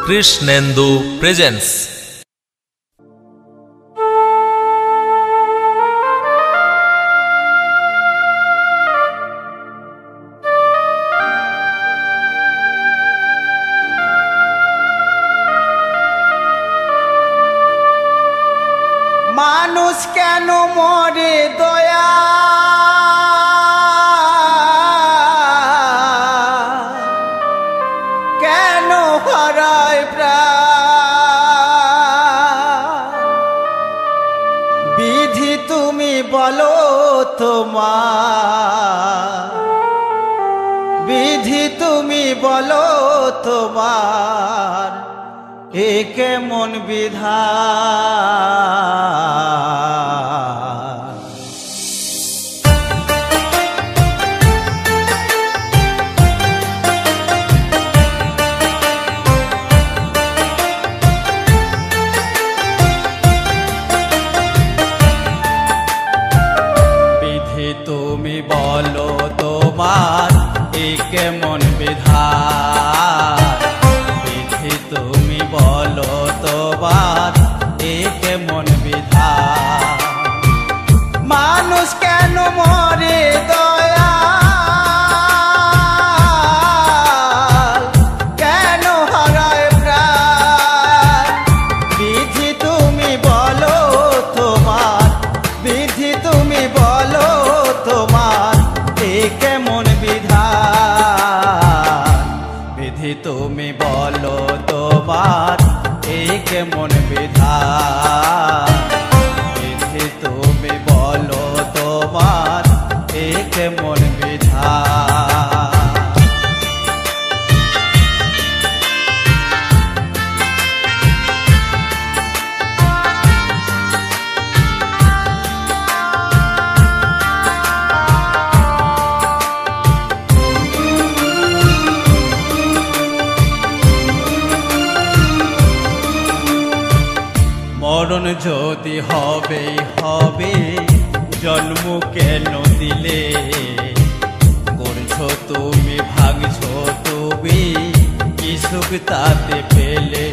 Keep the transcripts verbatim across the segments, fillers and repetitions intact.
Krishnendu presence. মানুষ কেন মরে দয়া কেন হারায় প্রাণ, বিধি তুমি বলো তোমার, বিধি তুমি বলো তোমার এ কেমন বিধান। বিধি তুমি বলো তোমার এ কেমন বিধান, বিধি তুমি বলো তোমার এ কেমন বিধান। মানুষ কেন মরে দয়া কেন হারায় প্রাণ, বিধি তুমি বলো তোমার, বিধি তুমি বলো তোমার এ কেমন বিধান, বিধি তুমি বলো তোমার এ কেমন বিধান, বিধি তুমি বলো তোমার এ কেমন বিধান। মরণ যদি হবে হবে জন্ম কেন দিলে, করছো তুমি ভাগছো তুমি কি সুখ তাতে পেলে।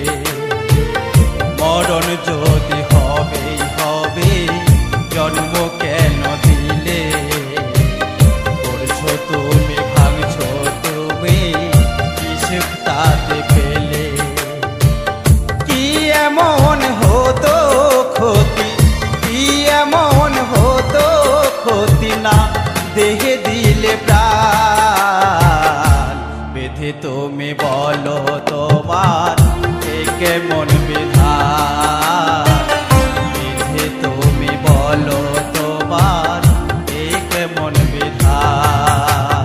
মরণ যদি হবে হবে জন্ম কেন দিলে, করছো তুমি ভাগছো তুমি কি সুখ তাতে পেলে। কি এমন হতো ক্ষতি, কি এমন হতো ক্ষতি না দেহে দিলে প্রাণ, বিধি তুমি বলো তোমার এ কেমন বিধান, বিধি তুমি বলো তোমার এ কেমন বিধান।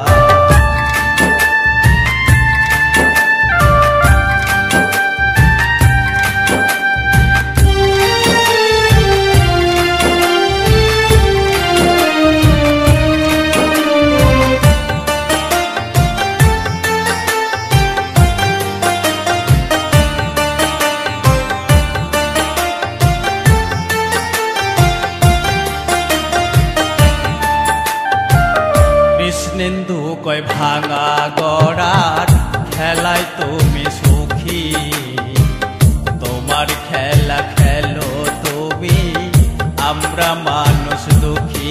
কৃষ্ণেন্দু কয় ভাঙা গড়ার খেলায় তুমি সুখী, তোমার খেলা খেলো তুমি আমরা মানুষ দুঃখী।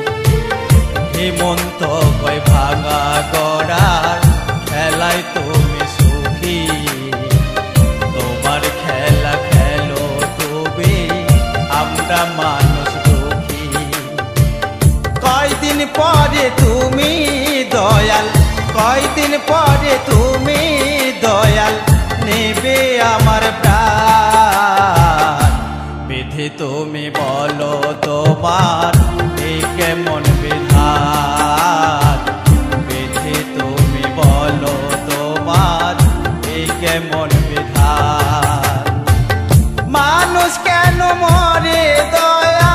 হেমন্ত কয় ভাঙা গড়ার খেলায় তুমি সুখী, তোমার খেলা খেলো তুমি আমরা মানুষ দুঃখী। কয়দিন পরে তুমি দয়াল, কয়দিন পরে তুমি দয়াল নেবে আমার প্রাণ, বিধি তুমি বলো তোমার এ কেমন বিধান, বিধি তুমি বলো তোমার এ কেমন বিধান। মানুষ কেন মরে দয়া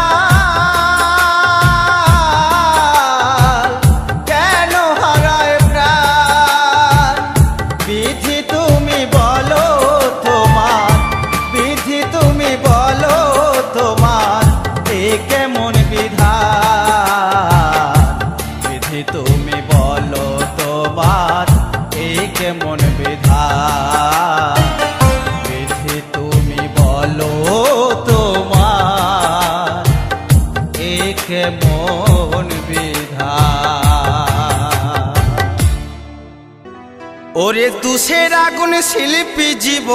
কেমন বিধান, বিধি তুমি বলো তোমার এ কেমন বিধান। ওরে তুষের আগুন শিল্পী জীব,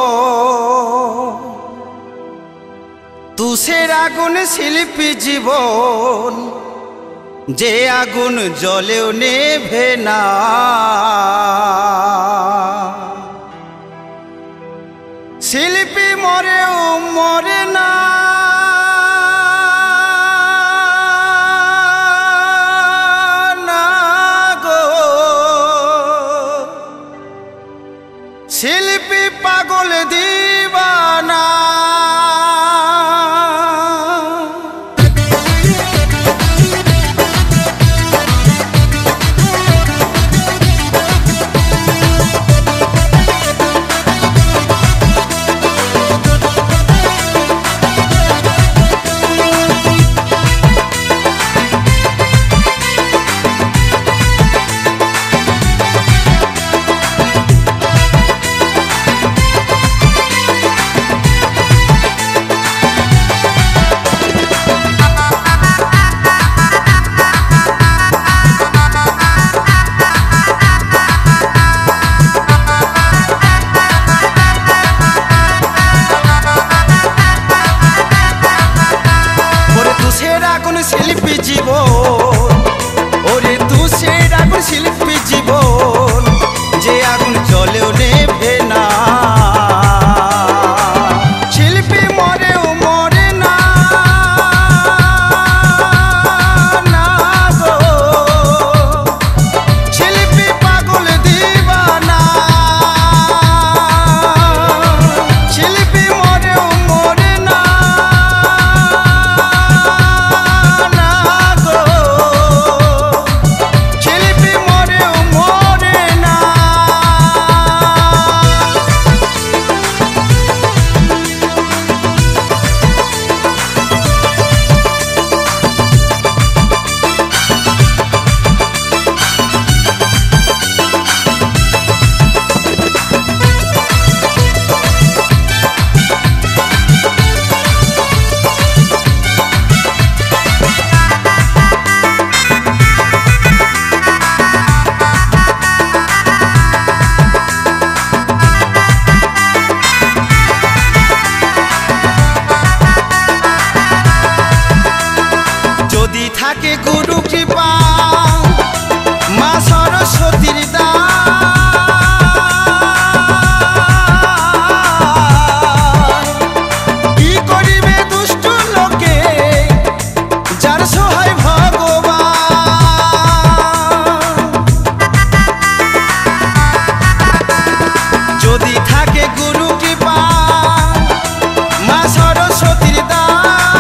তুষের আগুন শিল্পী জীবন, যে আগুন জ্বলেও নেভে না। শিল্পী মরেও মরে না, শিল্পী পাগল দিবানা। শিল্পী জীবন, ওরে তুষের আগুন শিল্পী জীবন, যে আগুন জ্বলেও নেভে না। শিল্পী মরেও মরে না, না গো, শিল্পী পাগল দিবানা। শিল্পী মরেও মরে না, যদি থাকে গুরু কৃপা মা সরস্বতীর দান, কি করিবে দুষ্ট লোকে যার সহায় ভগবান। যদি থাকে গুরু কৃপা মা সরস্বতীর দান,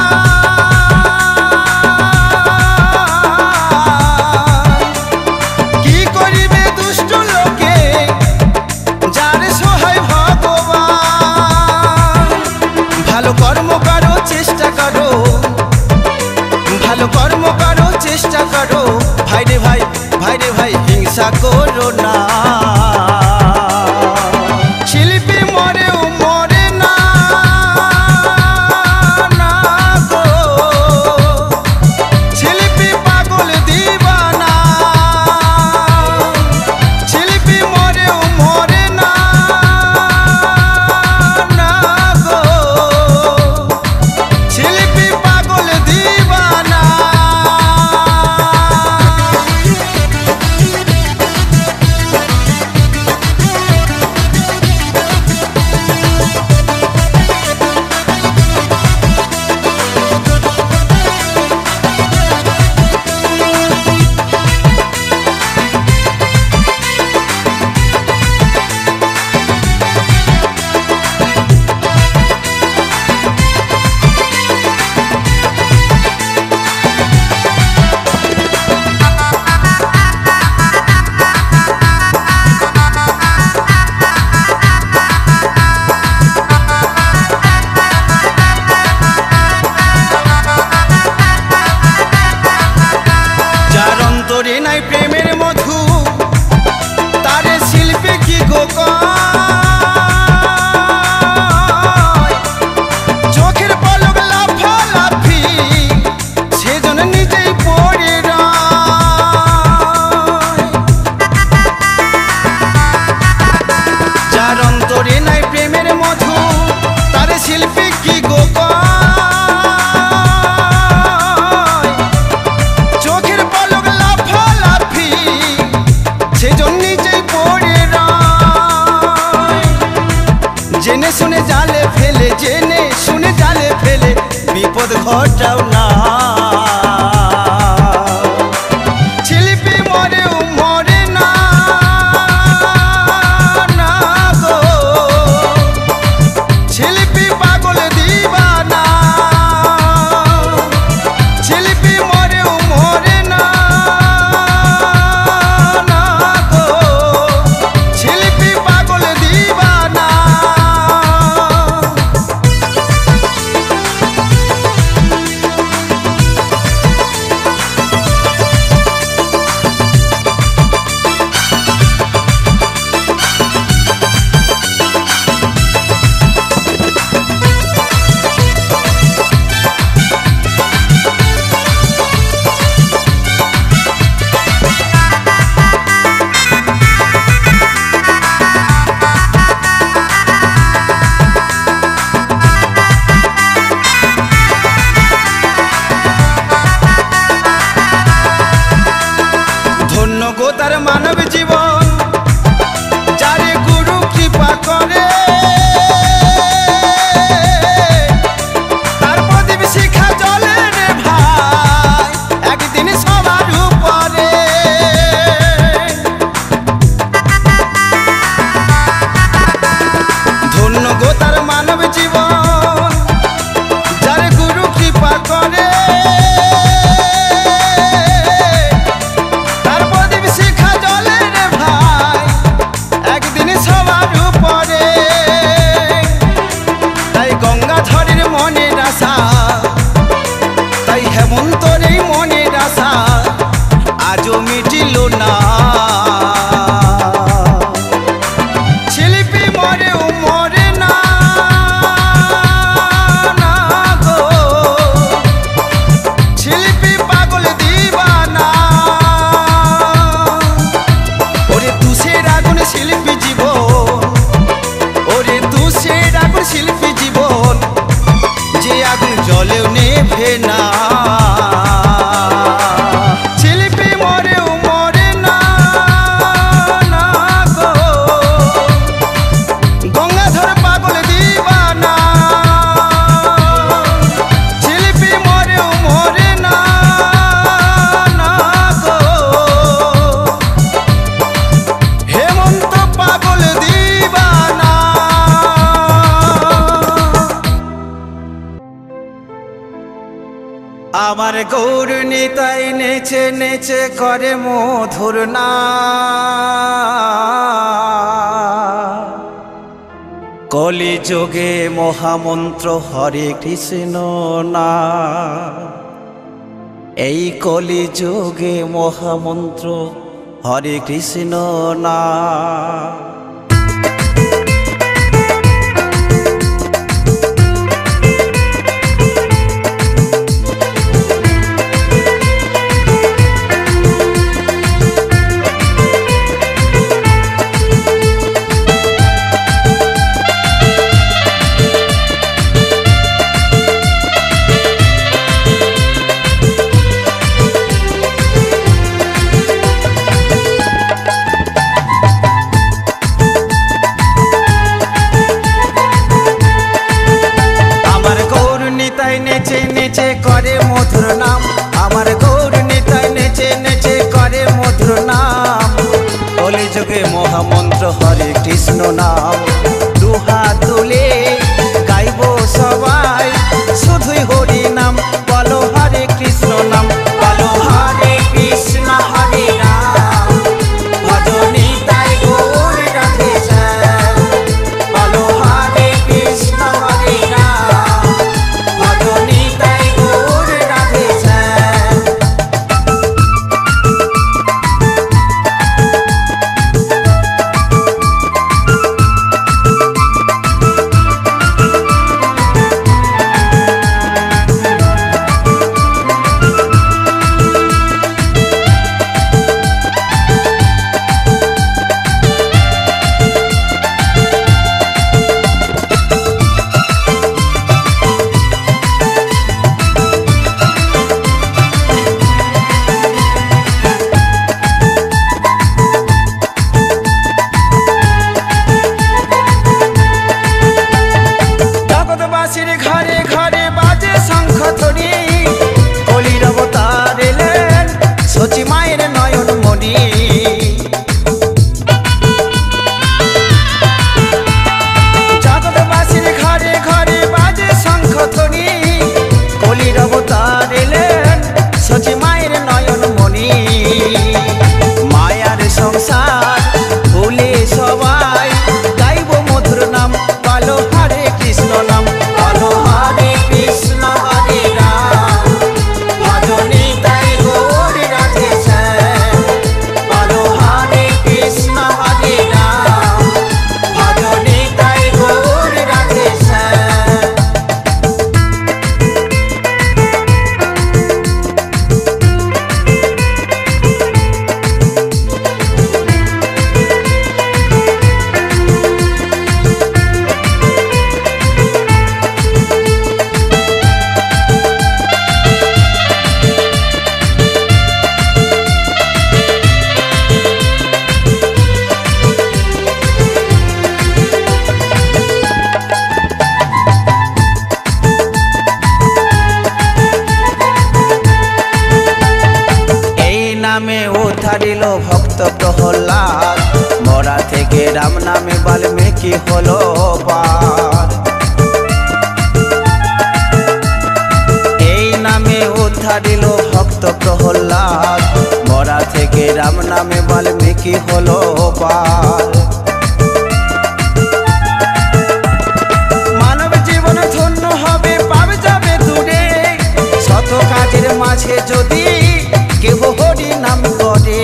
কর্ম করো চেষ্টা করো, ভালো কর্ম করো চেষ্টা করো, ভাইরে ভাই ভাইরে ভাই হিংসা করো না। শিল্পী মরেও মরে না, না গো, শিল্পী পাগল দিবানা। শিল্পী মরেও মরে না, না গো, শিল্পী পাগল দিবানা। ঘটাও না। শিল্পী মরেও মরে না, না গো শিল্পী পাগল দিবানা। শিল্পী মরেও মরে না, না গো শিল্পী পাগল দিবানা। ধন্য গো তার মানব জীবন, যারে গুরু কৃপা করে, তার প্রদীপ শিখা জ্বলে রে ভাই একদিন সবার উপরে। ধন্য গো তার মানব জীবন, যারে গুরু কৃপা করে, তাই হেমন্তর এই মনের আশা আজও মিটিল না। শিল্পী মরেও মরে না, না গো শিল্পী পাগল দিবানা। ওরে তুষের আগুন শিল্পী জীবন, ওরে তুষের আগুন শিল্পী জীবন, যে আগুন জলেও নেভে না। শিল্পী মরেও মরে না, না গো গঙ্গাধর পাগল দিবানা। শিল্পী মরেও মরে না, না গো হেমন্ত পাগল দিবানা। আমার গৌর নিতাই নেচে নেচে করে মধুর নাম। কলি যোগে মহামন্ত্র হরে কৃষ্ণ নাম। এই কলি যোগে মহামন্ত্র হরে কৃষ্ণ নাম। নেচে নেচে করে মধুর নাম। আমার গৌর নিতাই নেচে নেচে করে মধুর নাম। কলি যুগে মহামন্ত্র হরে কৃষ্ণ নাম। দুহাত তুলে গাইব সবাই শুধুই হরি নাম। বলো হরে কৃষ্ণ নাম, বলো হরে কৃষ্ণ হরে রাম। ভজ নিতাই গৌর রাধে শ্যাম। বলো হরে কৃষ্ণ হরে রাম। ভজ নিতাই গৌর রাধে শ্যাম। মনি। জগৎবাসীর ঘরে ঘরে বাজে শঙ্খ ধ্বনি, কলির অবতার এলেন সচি মায়ের নয়ন মনি। মায়ার সংসার ভুলে সবাই গাইব মধুর নাম, বলো হরে কৃষ্ণ নাম, বলো হরে কৃষ্ণ হরে রাম, ভজনি তাই গৌর রাধে শ্যাম, বলো হরে কৃষ্ণ হরে রাম, ভজনি তাই গৌর রাধে শ্যাম। নামে উদ্ধারিল ভক্ত প্রহ্লাদ, মরা থেকে রাম নামে বাল্মীকি হলো পার। এই নামে উদ্ধারিল ভক্ত প্রহ্লাদ, মরা থেকে রাম নামে বাল্মীকি হলো পার। মানব জীবন ধন্য হবে, পাবে যাবে দূরে, শত কাজের মাঝে যদি কেহ হরি নাম করে।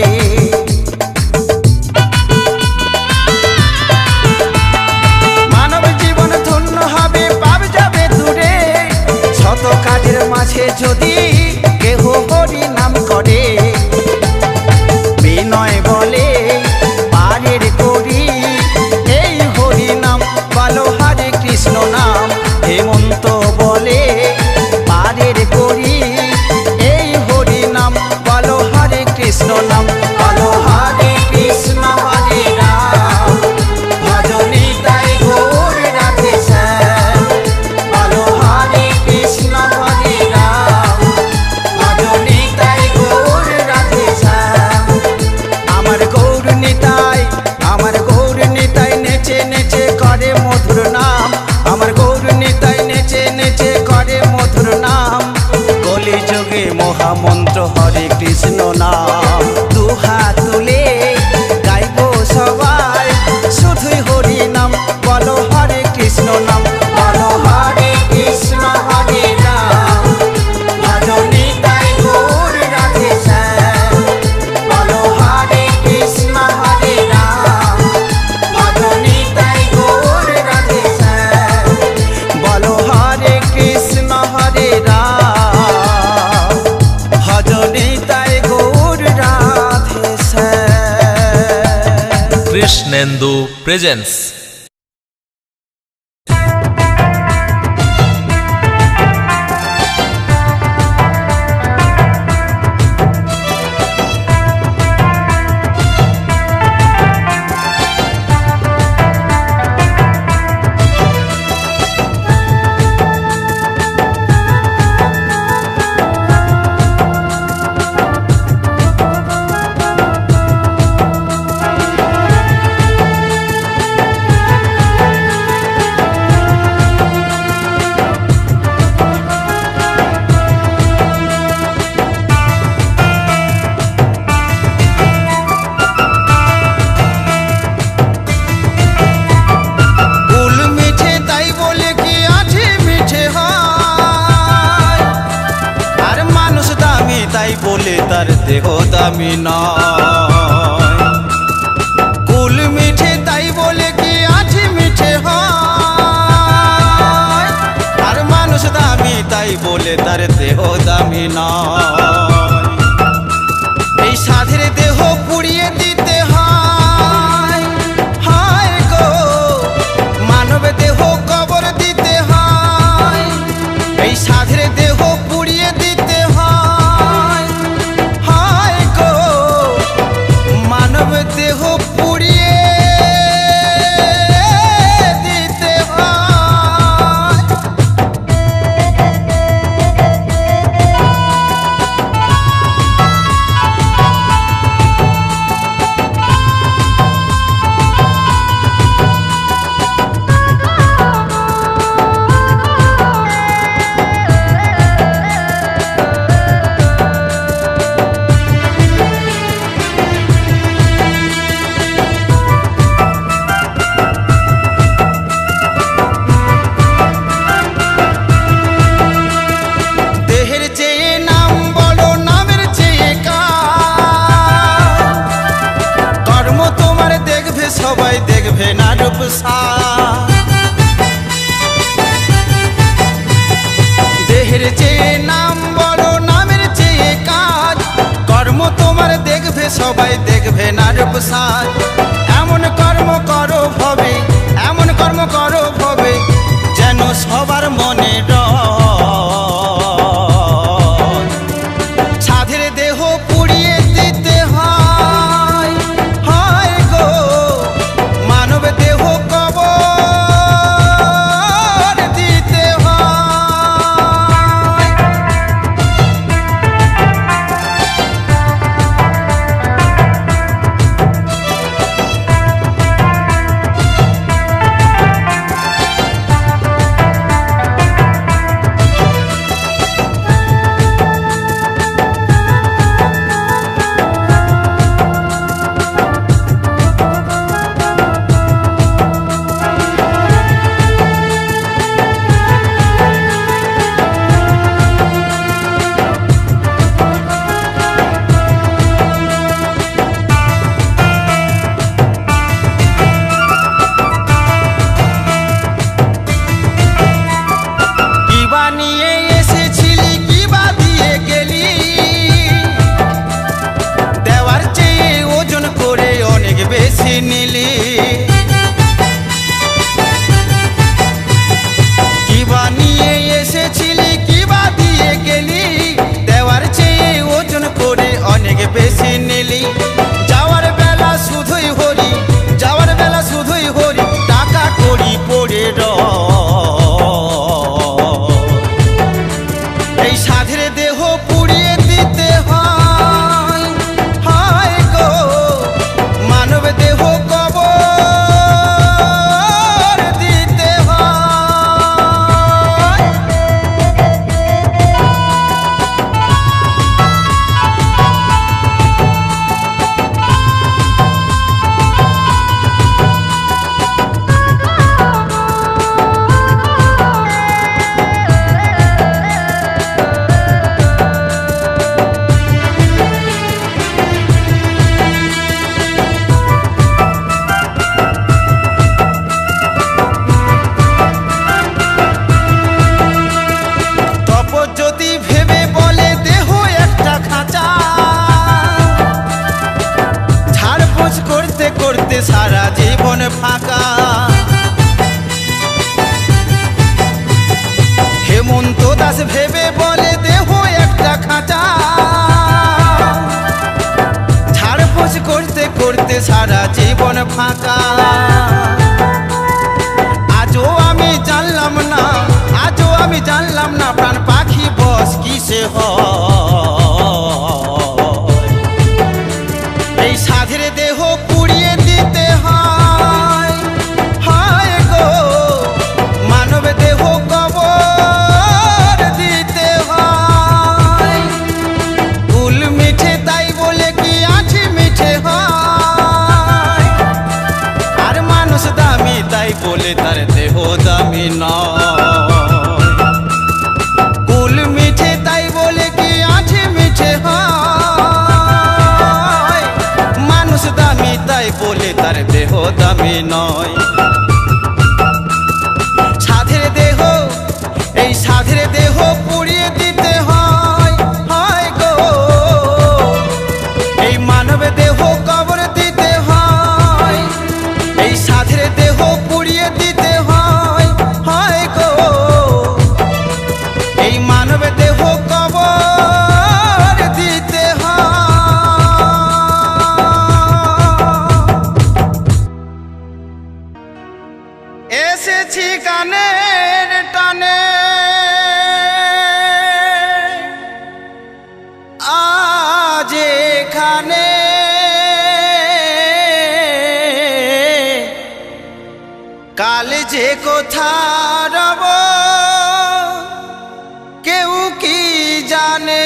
মানব জীবন ধন্য হবে, পাবে যাবে দূরে, শত কাজের মাঝে যদি কেহ হরি নাম করে। বিনয় বলে পারের করি এই হরি নাম, বলো হরে কৃষ্ণ নাম। হেমন্ত বলে পারের করি এই হরি নাম, বলো হরে কৃষ্ণ নাম, বলো হরে কৃষ্ণ হরে রাম, ভজনি তাই গৌর রাধে শ্যাম, বলো হরে কৃষ্ণ হরে রাম, ভজনি তাই গৌর রাধে শ্যাম। আমার গৌর নিতাই, আমার গৌর নিতাই নেচে নেচে করে মধুর নাম, আমার গৌর নিতাই নেচে নেচে করে মধুর নাম। কলি যুগে মহামন্ত্র হরে কৃষ্ণ নাম, দুহাত তুলে গাইব সবাই শুধুই হরি নাম, বলো হরে কৃষ্ণ নাম, বলো হরে কৃষ্ণ হরে রাম, ভজনি তাই গৌর রাধে শ্যাম, বলো হরে কৃষ্ণ হরে রাম, ভজনি তাই গৌর রাধে শ্যাম, বলো হরে কৃষ্ণ হরে রাম, ভজনি তাই গৌর রাধে শ্যাম। কৃষ্ণেন্দু প্রেজেন্স। তার দেহ দামি নয়, কুল মিঠে তাই বলে কি আছে মিঠে হয়, আর মানুষ দামি তাই বলে তার দেহ দামি নয়। এই সাধের দেহ পুড়িয়ে দিতে হয়, হায় গো মানব দেহ কবর দিতে হয়, এই সাধের দেহ পুড়িয়ে দিতে হয়, হায় গো মানব দেহ পুড়িয়ে দিতে হয়। প্রসাদ। দেহের চেয়ে নাম বড়, নামের চেয়ে কাজ, কর্ম তোমার দেখবে সবাই, দেখবে নার প্রসাদ। এমন কর্ম করো ভবে, এমন কর্ম করো ভবে, যেন সবার মনে রয়। সাধের দেহ পুড়িয়ে দিতে হয়, হয় গো মানব দেহ কবর দিতে হয়। নীলি কিবা নিয়ে এসেছিলি, কিবা দিয়ে গেলি, দেওয়ার চেয়ে ওজন করে অনেক বেশি নিলি। যাওয়ার বেলা শুধুই হরি, যাওয়ার বেলা শুধুই হরি, টাকা করি পড়ে রয়। এই সাধের দেহ পুড়িয়ে দিতে হয়, হয় গো মানব দেহ কবর দিতে হয়। যদি ভেবে বলে দেহ একটা খাঁচা, ঝাড়পোছ করতে করতে সারা জীবন ফাঁকা। হেমন্ত দাস ভেবে বলে দেহ একটা খাঁচা, ঝাড়পোছ করতে করতে সারা জীবন ফাঁকা। আজও আমি জানলাম না, আজও আমি জানলাম না, প্রাণ পাখি বস কিসে হয়। এই সাধের দেহ পুড়িয়ে দিতে হয়, হয় গো মানব দেহ কবর দিতে হয়। ফুল মিঠে তাই বলে কি আছি মিঠে হয়, আর মানুষ দামি তাই বলে তার দেহ দামি নয়। কুল মিঠে তাই বলে কি আছে মিঠে হয়, মানুষ দামি তাই বলে তার দেহ দামি নয়। সাধের দেহ, এই সাধের দেহ পুড়িয়ে দিতে হয়, হয় গো এই মানব দেহ কবর দিতে হয়। এই সাধের দেহ পুড়িয়ে দিতে হয়, হয় গো এই মানব দেহ কবর দিতে হয়। এসেছি গানের টানে আজ এখানে, কাল যে কোথা রব কেউ কি জানে।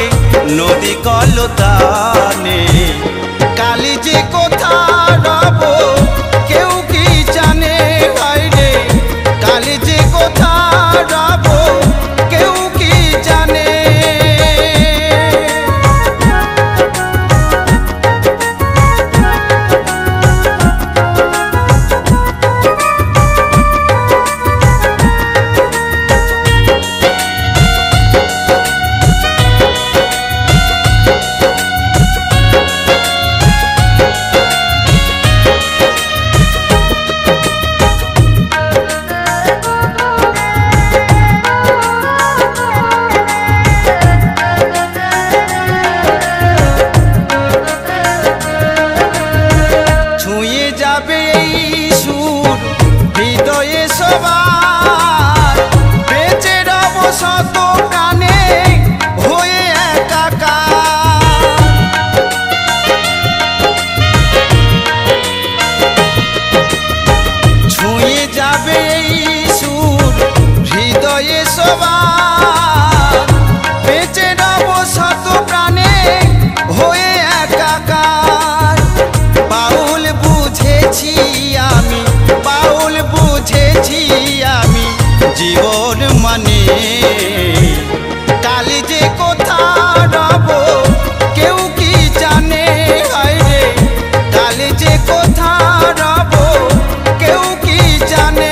নদী কলতানে। কালি যে কোথা রব কেউ কি জানে, হায়রে কালি যে কোথা রব কেউ কি জানে। জীবন মানে কালি যে কোথা রব কেউ কি জানে, হায়রে কালি যে কোথা রব কেউ কি জানে।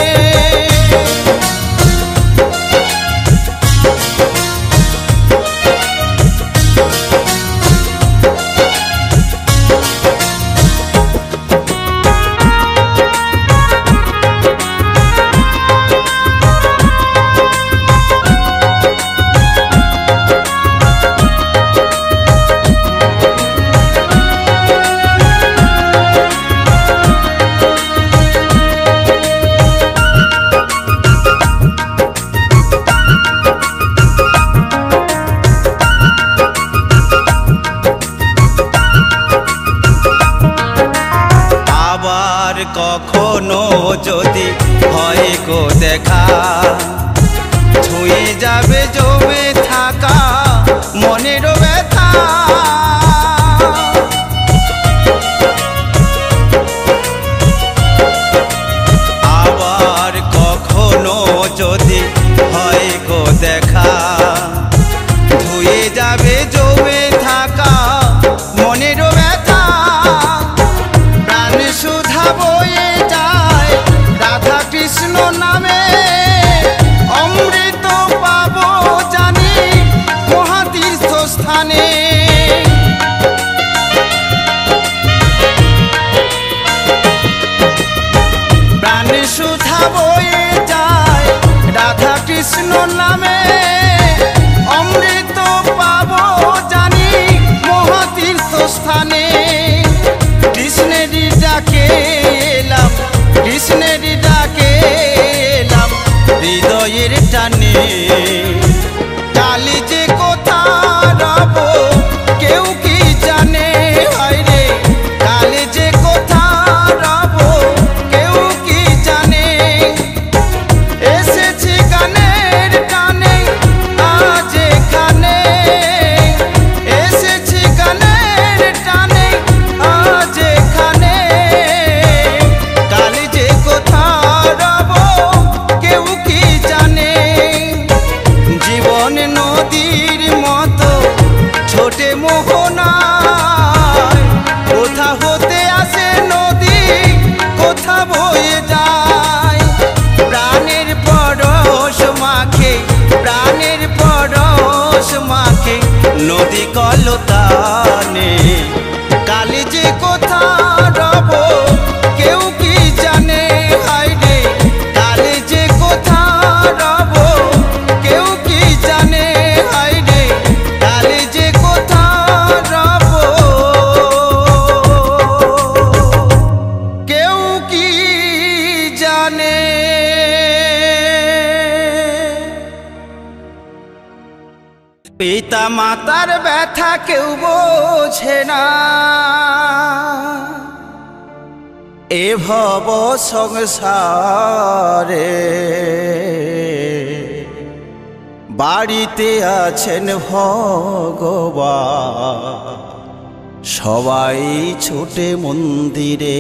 কখনো যদি হয় গো দেখা, ছুঁয়ে যাবে জমে থাকা মনের ব্যথা। আবার কখনো যদি হয় গো দেখা, ধুয়ে যাবে জমে থাকা মনের ব্যথা। প্রাণ সুধা বয়ে যায় রাধা কৃষ্ণ নামে, অমৃত পাবো জানি মহাতীর্থ স্থানে। প্রাণ সুধা বয়ে যায় রাধা কৃষ্ণ নামে, অমৃত পাবো জানি মহাতীর্থ স্থানে। কৃষ্ণেরই ডাকে এলাম, কৃষ্ণেরই ডাকে এলাম হৃদয়ের টানে। কালি যে কোথা রব কেউ কি জানে, হায়রে কালি যে কোথা রব কেউ কি জানে। এসেছি গানের টানে আজ এখানে, এসেছি গানের টানে আজ এখানে। কালি যে কোথা রব কেউ কি জানে। জীবন নদীর মতো ছোটে মোহনায়, কোথা হতে আসে নদী কোথা বয়ে যায়। প্রাণের পরশ মাখে, প্রাণের পরশ মাখে নদী কলতানে। কালি যে কোথা রব কেউ কি জানে, হায়রে কালি যে কোথা রব কেউ কি জানে, হায়রে কালি যে কোথা রব কেউ কি জানে। পিতা মাতার ব্যথা কেউ বোঝে না, এ ভব সংসারে বাড়িতে আছেন ভগবান, সবাই ছুটে মন্দিরে।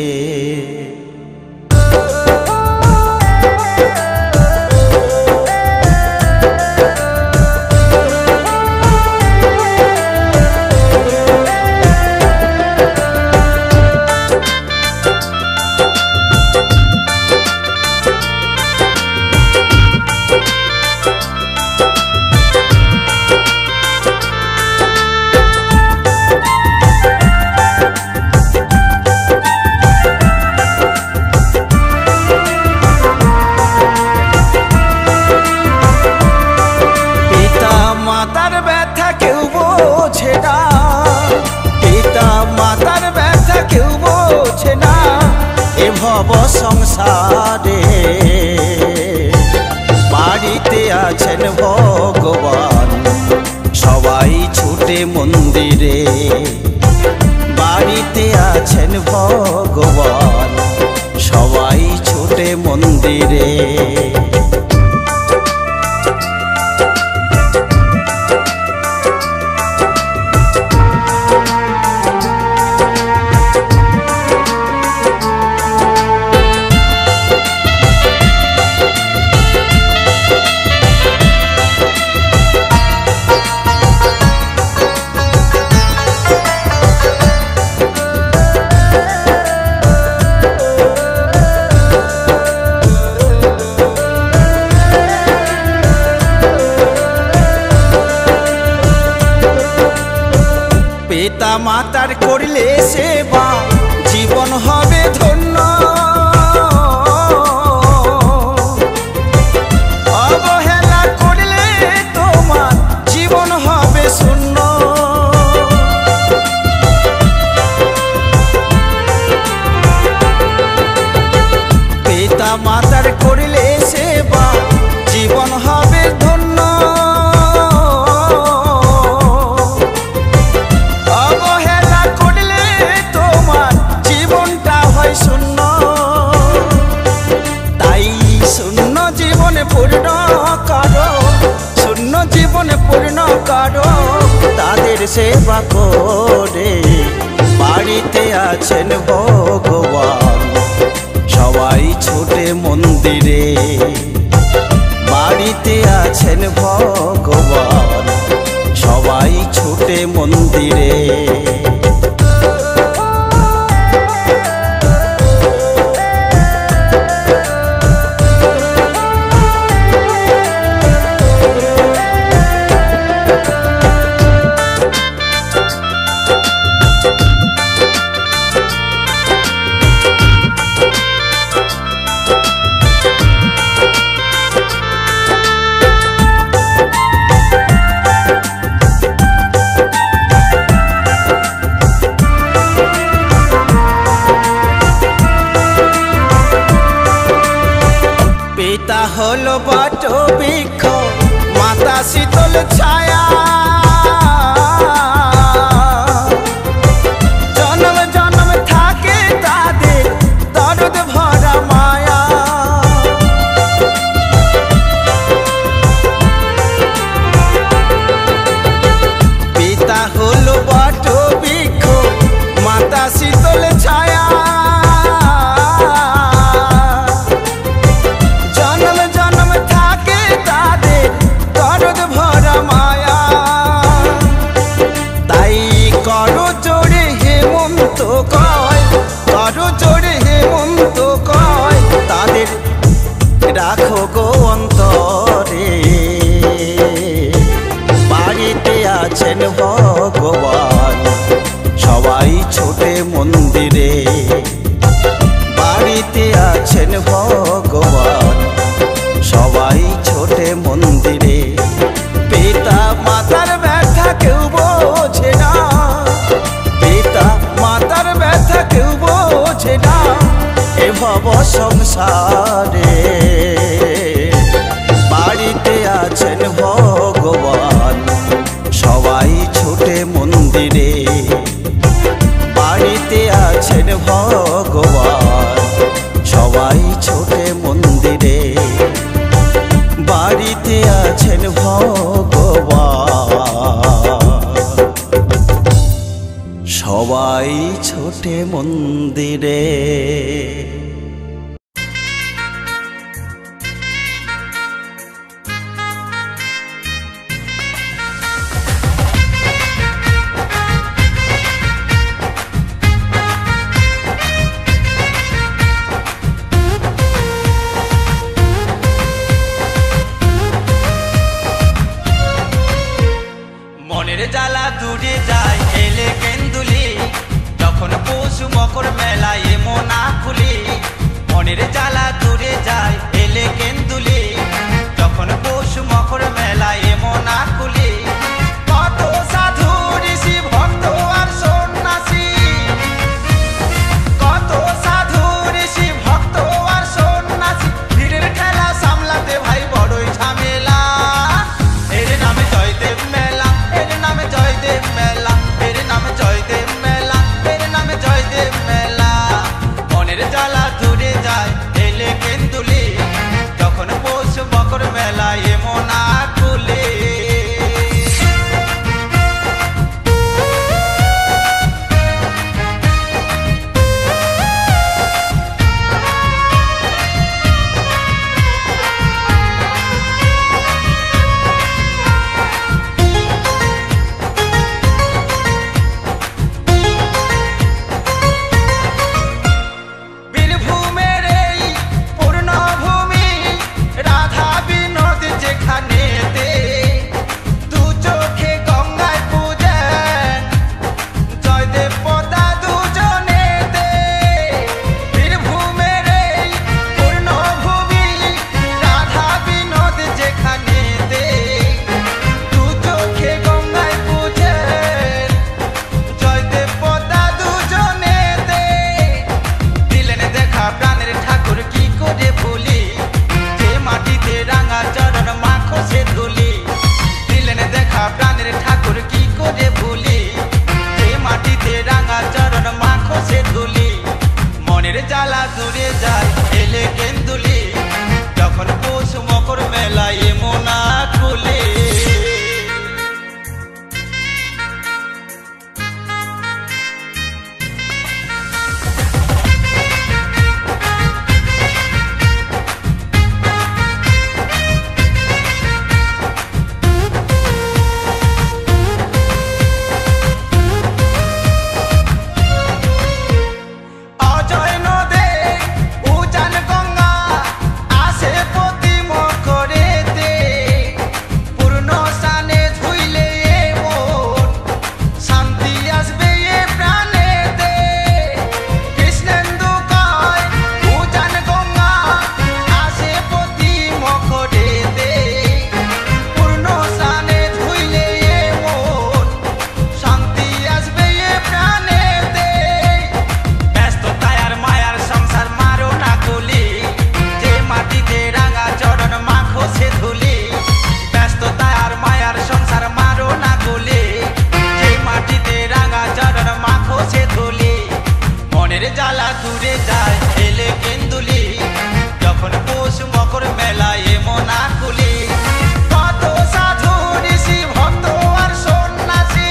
মাতার ব্যথা কেউ বোঝে না, পিতা মাতার ব্যথা কেউ বোঝে না এ ভব সংসারে। বাড়িতে আছেন ভগবান, সবাই ছুটে মন্দিরে। বাড়িতে আছেন ভগবান, সবাই ছুটে মন্দিরে। পিতা মাতার করলে সেবা জীবন হবে ধন্য, অবহেলা করলে তোমার জীবন হবে শূন্য। পিতা মাতার করলে সেবা জীবন হবে ধন্য, পূর্ণ করো, শূন্য জীবনে পূর্ণ করো তাদের সেবা করে। বাড়িতে আছেন ভগবান, সবাই ছুটে মন্দিরে। বাড়িতে আছেন ভগবান, সবাই ছুটে মন্দিরে। পিতা হলো বট বৃক্ষ, মাতা শীতল ছায়া। জন্ম জন্ম থাকে তাদের দরদ ভরা মায়া। পিতা হলো বট বৃক্ষ, মাতা শীতল ছায়া। করো জোরে হেমন্ত কয় তাদের রাখো গো অন্তরে। বাড়িতে আছেন ভগবান, সবাই ছোটে মন্দিরে। বাড়িতে আছেন ভগবান, সবাই ছোটে মন্দিরে। পিতা মাতার ব্যথা কেউ বোঝে না, পিতা মাতার ব্যথা কেউ বোঝে না এ ভব সংসারে। বাড়িতে আছেন ভগবান, সবাই ছুটে মন্দিরে। বাড়িতে আছেন ভগবান, সবাই ছোটে মন্দিরে। বাড়িতে আছেন ভগবান। সবাই ছোটে মন্দিরে। মনের জ্বালা দূরে যায় এলে কেন্দুলি, যখন পৌষ মকর মেলায় এমন আকুলি। মনের জ্বালা দূরে যায় এলে কেন্দুলি, যখন পৌষ মকর মেলায় এমন আকুলি। কত সাধু ঋষি ভক্ত আর সন্ন্যাসী, কত সাধু ঋষি ভক্ত আর সন্ন্যাসী, ভিড়ের ঠেলা সামলাতে ভাই বড়ই ঝামেলা। এর নামে জয়দেব মেলা, এর নামে জয়দেব মেলা, এর নামে জয়দেব মেলা, এর নামে জয়দেব মেলা। মনের জ্বালা দূরে যায় এলে কেন্দুলি, যখন পৌষ মকর মেলা এমন আকুলি। বীরভূমের এই পূর্ণভূমি, রাধা বিনোদ যেখানেতে, দু চোখে গঙ্গায় পূজেন জয়দেব পদা দুজনেতে। বীরভূমের এই পূর্ণভূমি, রাধা বিনোদ যেখানেতে, দু চোখে গঙ্গায় পূজেন জয়দেব পদা দুজনেতে। দিলেন দেখা প্রাণের ঠাকুর কি করে ভুলি, যে মাটিতে রাঙা চরণ মাখো সে ধুলি। দিলেন দেখা প্রাণের ঠাকুর কি করে ভুলি, যে মাটিতে রাঙা চরণ মাখো সে ধুলি। মনের জ্বালা দূরে যায় এলে কেন্দুলি, যখন পৌষ মকর মেলা এমন আকুলি। অজয় নদে উজান গঙ্গা আসে প্রতি মকরেতে, পূর্ণ স্নানে ধুইলে মন শান্তি আসবে এ প্রাণেতে। কৃষ্ণেন্দু কয় উজান গঙ্গা আসে প্রতি মকরেতে, পূর্ণ স্নানে ধুইলে মন শান্তি আসবে এ প্রাণেতে। ব্যস্ততায় আর মায়ার সংসার মারো না কুলি, যে মাটিতে রাঙা চরণ মাখো সে ধুলি। ব্যস্ততায় আর মায়ার সংসার মারো না কুলি, যে মাটিতে রাঙা চরণ মাখো সে ধুলি। মনের জ্বালা দূরে যায় এলে কেন্দুলি, যখন পৌষ মকর মেলা এমন আকুলি। কত সাধু ঋষি ভক্ত আর সন্ন্যাসী,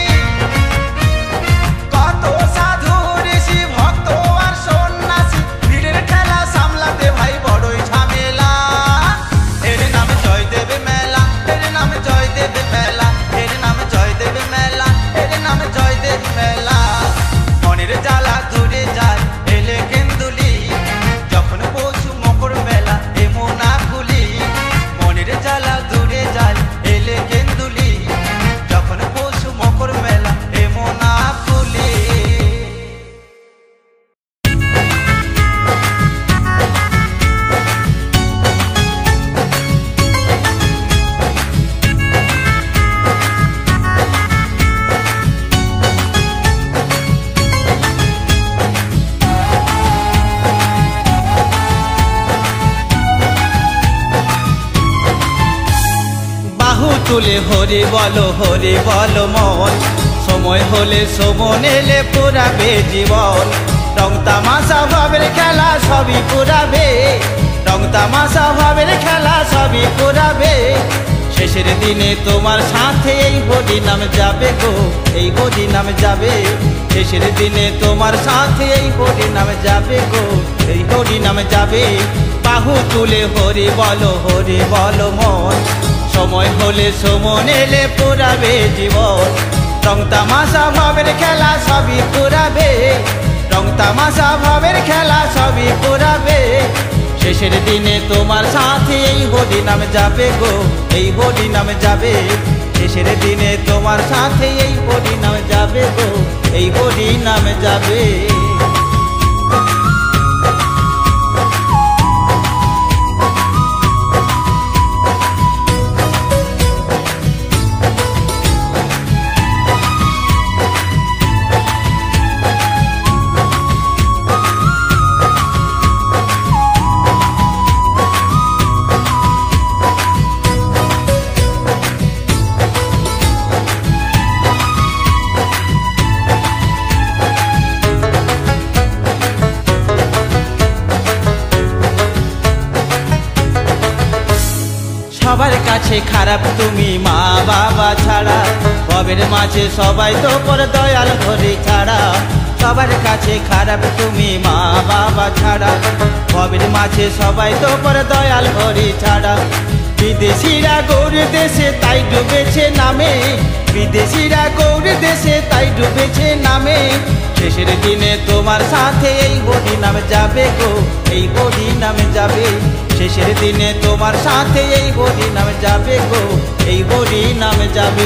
কত সাধু ঋষি ভক্ত আর সন্ন্যাসী, ভিড়ের ঠেলা সামলাতে ভাই বড়ই ঝামেলা। এর নামে জয়দেব মেলা, এর নামে জয়দেব মেলা, এর নামে জয়দেব মেলা, এর নামে জয়দেব মেলা। মনের জ্বালা দূরে যায় এলে কেন্দুলি, যখন পৌষ মকর মেলা এমন আকুলি। মনের জ্বালা দূরে যায় এলে কেন্দুলি, যখন পৌষ মকর মেলা এমন আকুলি। বাহু তুলে হরি বলো হরি বলো মন, সময় হলে সমন এলে পুরাবে জীবন। রং তামাশা ভাবের খেলা সবই পুরাবে, রং তামাশা ভাবের খেলা সবই পুরাবে। শেষের দিনে তোমার সাথে এই হরি নাম যাবে গো, এই হরি নাম যাবে। শেষের দিনে তোমার সাথে এই হরি নাম যাবে গো, এই হরি নাম যাবে। বাহু তুলে হরি বলো, হরি বলো মন, সময় হলে সমন এলে পুরাবে জীবন। রং তামাশা ভাবের খেলা সবই পুরাবে, রং তামাশা ভাবের খেলা সবই পুরাবে। শেষের দিনে তোমার সাথে এই হরি নাম যাবে গো, এই হরি নাম যাবে। শেষের দিনে তোমার সাথে এই হরি নাম যাবে গো, এই হরি নাম যাবে। সবার কাছে খারাপ তুমি মা বাবা ছাড়া, ভবের মাঝে সবাই তো পর দয়াল হরি ছাড়া। সবার কাছে খারাপ তুমি মা বাবা ছাড়া, ভবের মাঝে সবাই তো পর দয়াল হরি ছাড়া। বিদেশিরা গৌর দেশে তাই ডুবেছে নামে, বিদেশিরা গৌর দেশে তাই ডুবেছে নামে। শেষের দিনে তোমার সাথে এই হরি নাম যাবে গো, এই হরি নাম যাবে। শেষের দিনে তোমার সাথে এই হরি নাম যাবে গো, এই হরি নাম যাবে।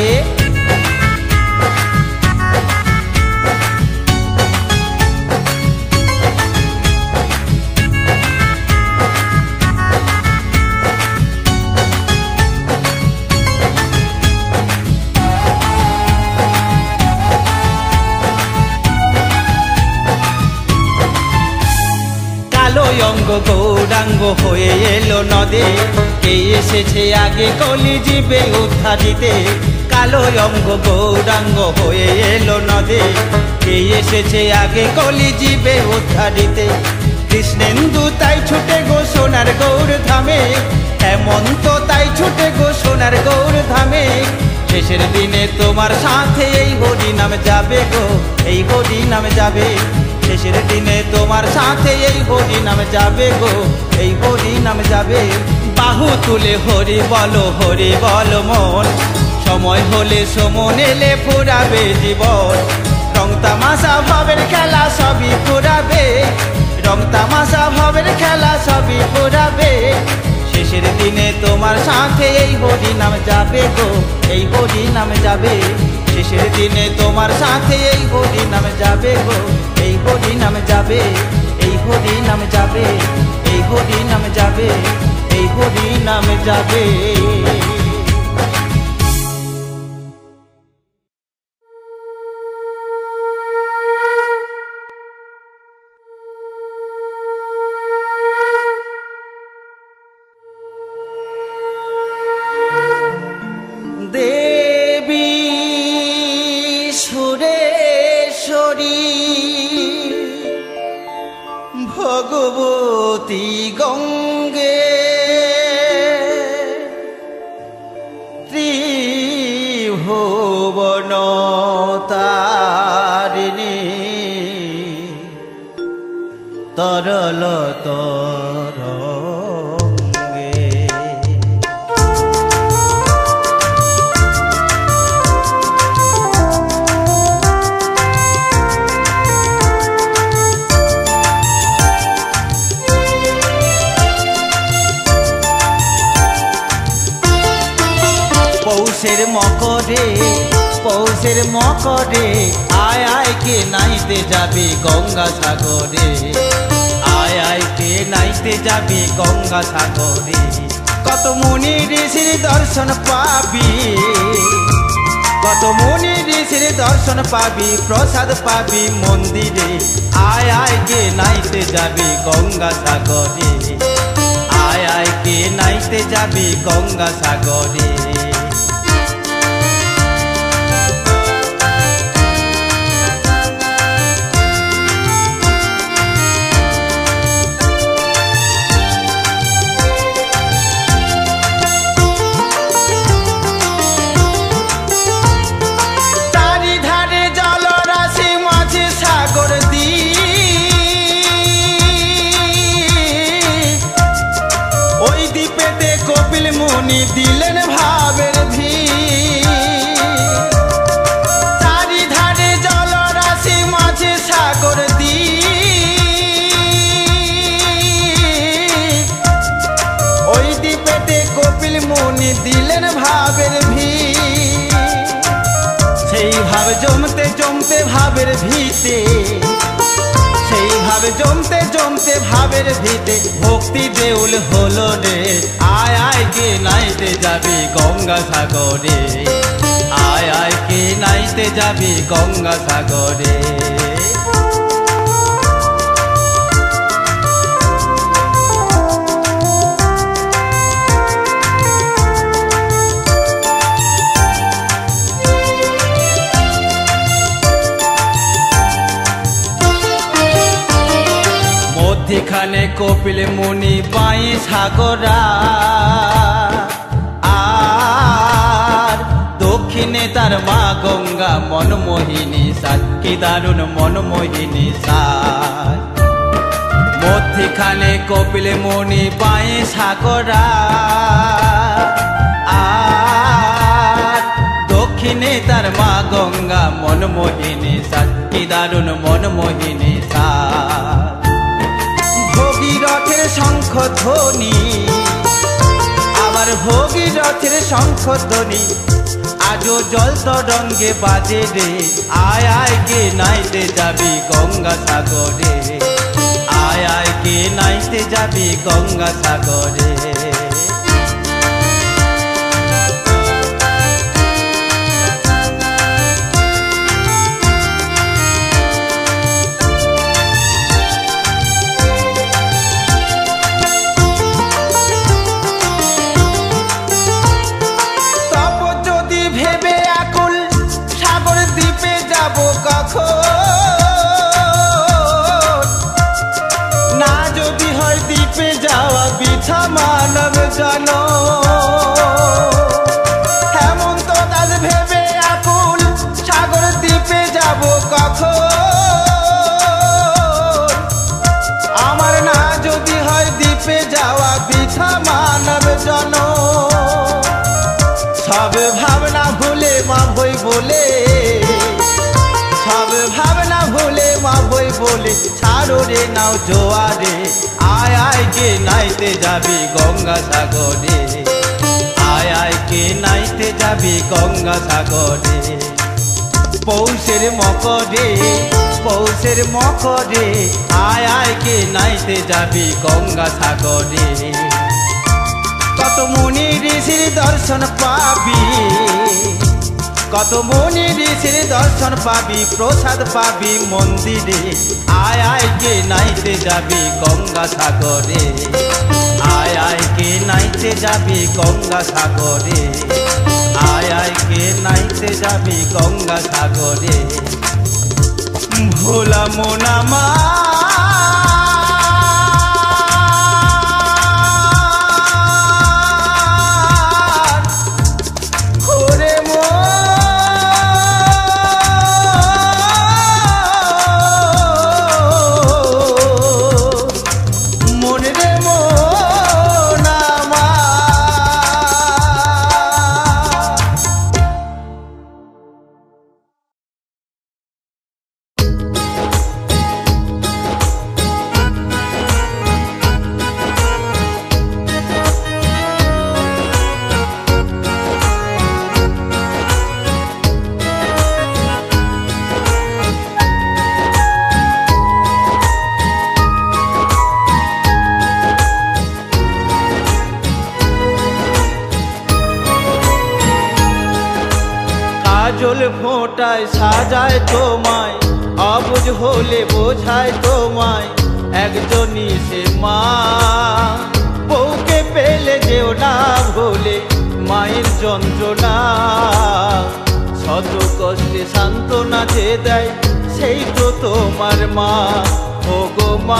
অঙ্গ গৌরাঙ্গ হয়ে এলো নদে, কে এসেছে আগে কলি জীবে উদ্ধার দিতে। কালো অঙ্গ গৌরাঙ্গ হয়ে এলো নদে, কে এসেছে আগে কলি জীবে উদ্ধার দিতে। কৃষ্ণেন্দু তাই ছুটে গো সোনার গৌর ধামে, হেমন্ত তাই ছুটে গো সোনার গৌর ধামে। শেষের দিনে তোমার সাথে এই হরি নাম যাবে গো, এই হরি নাম যাবে। শেষের দিনে তোমার সাথে এই হরি নাম যাবে গো, এই হরি নাম যাবে। বাহু তুলে হরি বলো, হরি বলো মন, সময় হলে সমন এলে ফুরাবে জীবন। রং তামাশা ভাবের খেলা সবই ফুরাবে, রং তামাশা ভাবের খেলা সবই ফুরাবে। শেষের দিনে তোমার সাথে এই হরি নাম যাবে গো, এই হরি নাম যাবে। শেষের দিনে তোমার সাথে এই হরি নাম যাবে গো, এই হরি নাম যাবে, এই হরি নাম যাবে, এই হরি নাম যাবে, এই হরি নাম যাবে। দেবী সুরেশ্বরী ভগবতী গঙ্গে ত্রিভুবন তারিণী তরল তরঙ্গে। পৌষের মকরে, পৌষের মকরে আয় আয় কে নাইতে যাবি গঙ্গা সাগরে, আয় আয় কে নাইতে যাবি গঙ্গা সাগরে। কত মুনি ঋষির দর্শন পাবি, কত মুনি ঋষির দর্শন পাবি, প্রসাদ পাবি মন্দিরে। আয় আয় কে নাইতে যাবি গঙ্গা সাগরে, আয় আয় কে নাইতে যাবি গঙ্গা সাগরে। ভাবের ভিতে, সেইভাবে জমতে জমতে ভাবের ভিতে ভক্তি দেউল হলো রে। আয় আয় কে নাইতে যাবি গঙ্গা সাগরে, আয় আয় কে নাইতে যাবি গঙ্গা সাগরে। মধ্যখানে কপিল মুনি বাই সাগরা, আর দক্ষিণে তার মা গঙ্গা মনমোহিনী সাজ, কি দারুণ মনমোহিনী সাজ। মধ্যখানে কপিল মুনি বাই সাগরা, আর দক্ষিণে তার মা গঙ্গা মনমোহিনী সাজ, কি দারুণ মনমোহিনী সাজ। ভগীরথের শঙ্খ ধ্বনি, আবার ভগীরথের শঙ্খ ধ্বনি আজও জল তরঙ্গে বাজে রে। আয় আয় কে নাইতে যাবি গঙ্গা সাগরে, আয় আয় কে নাইতে যাবি গঙ্গা সাগরে। না যদি হয় দ্বীপে যাওয়া বিছা মানব জন, হেমন্ত দাস ভেবে আকুল সাগর দ্বীপে যাব কখন। আমার না যদি হয় দ্বীপে যাওয়া বিছা মানব জন, সব ভাবনা ভুলে মা ভই বলে, সব ভাবনা ভুলে মা ভই বলে ছাড়ো রে নাও জোয়ারে। আয় আয় কে নাইতে যাবি গঙ্গা সাগরে, আয় আয় কে নাইতে যাবি গঙ্গা সাগরে। পৌষের মকরে, পৌষের মকরে আয় আয় কে নাইতে যাবি গঙ্গা সাগরে। কত মুনি ঋষির দর্শন পাবি, কত মুনি ঋষির দর্শন পাবি, প্রসাদ পাবি মন্দিরে। আয় আয় কে নাইতে যাবি গঙ্গা সাগরে, আয় আয় কে নাইতে যাবি গঙ্গা সাগরে, আয় আয় কে নাইতে যাবি গঙ্গা সাগরে। ভোলা মোনা মা কাজল ফোঁটায় সাজায় তোমায়, অবুঝ হলে বোঝায় তোমায় একজনই সে মা। বউকে পেলে যেও না ভোলে মায়ের যন্ত্রণা, শত কষ্টে সান্ত্বনা যে দেয় সেই তো তোমার মা। ও গো মা,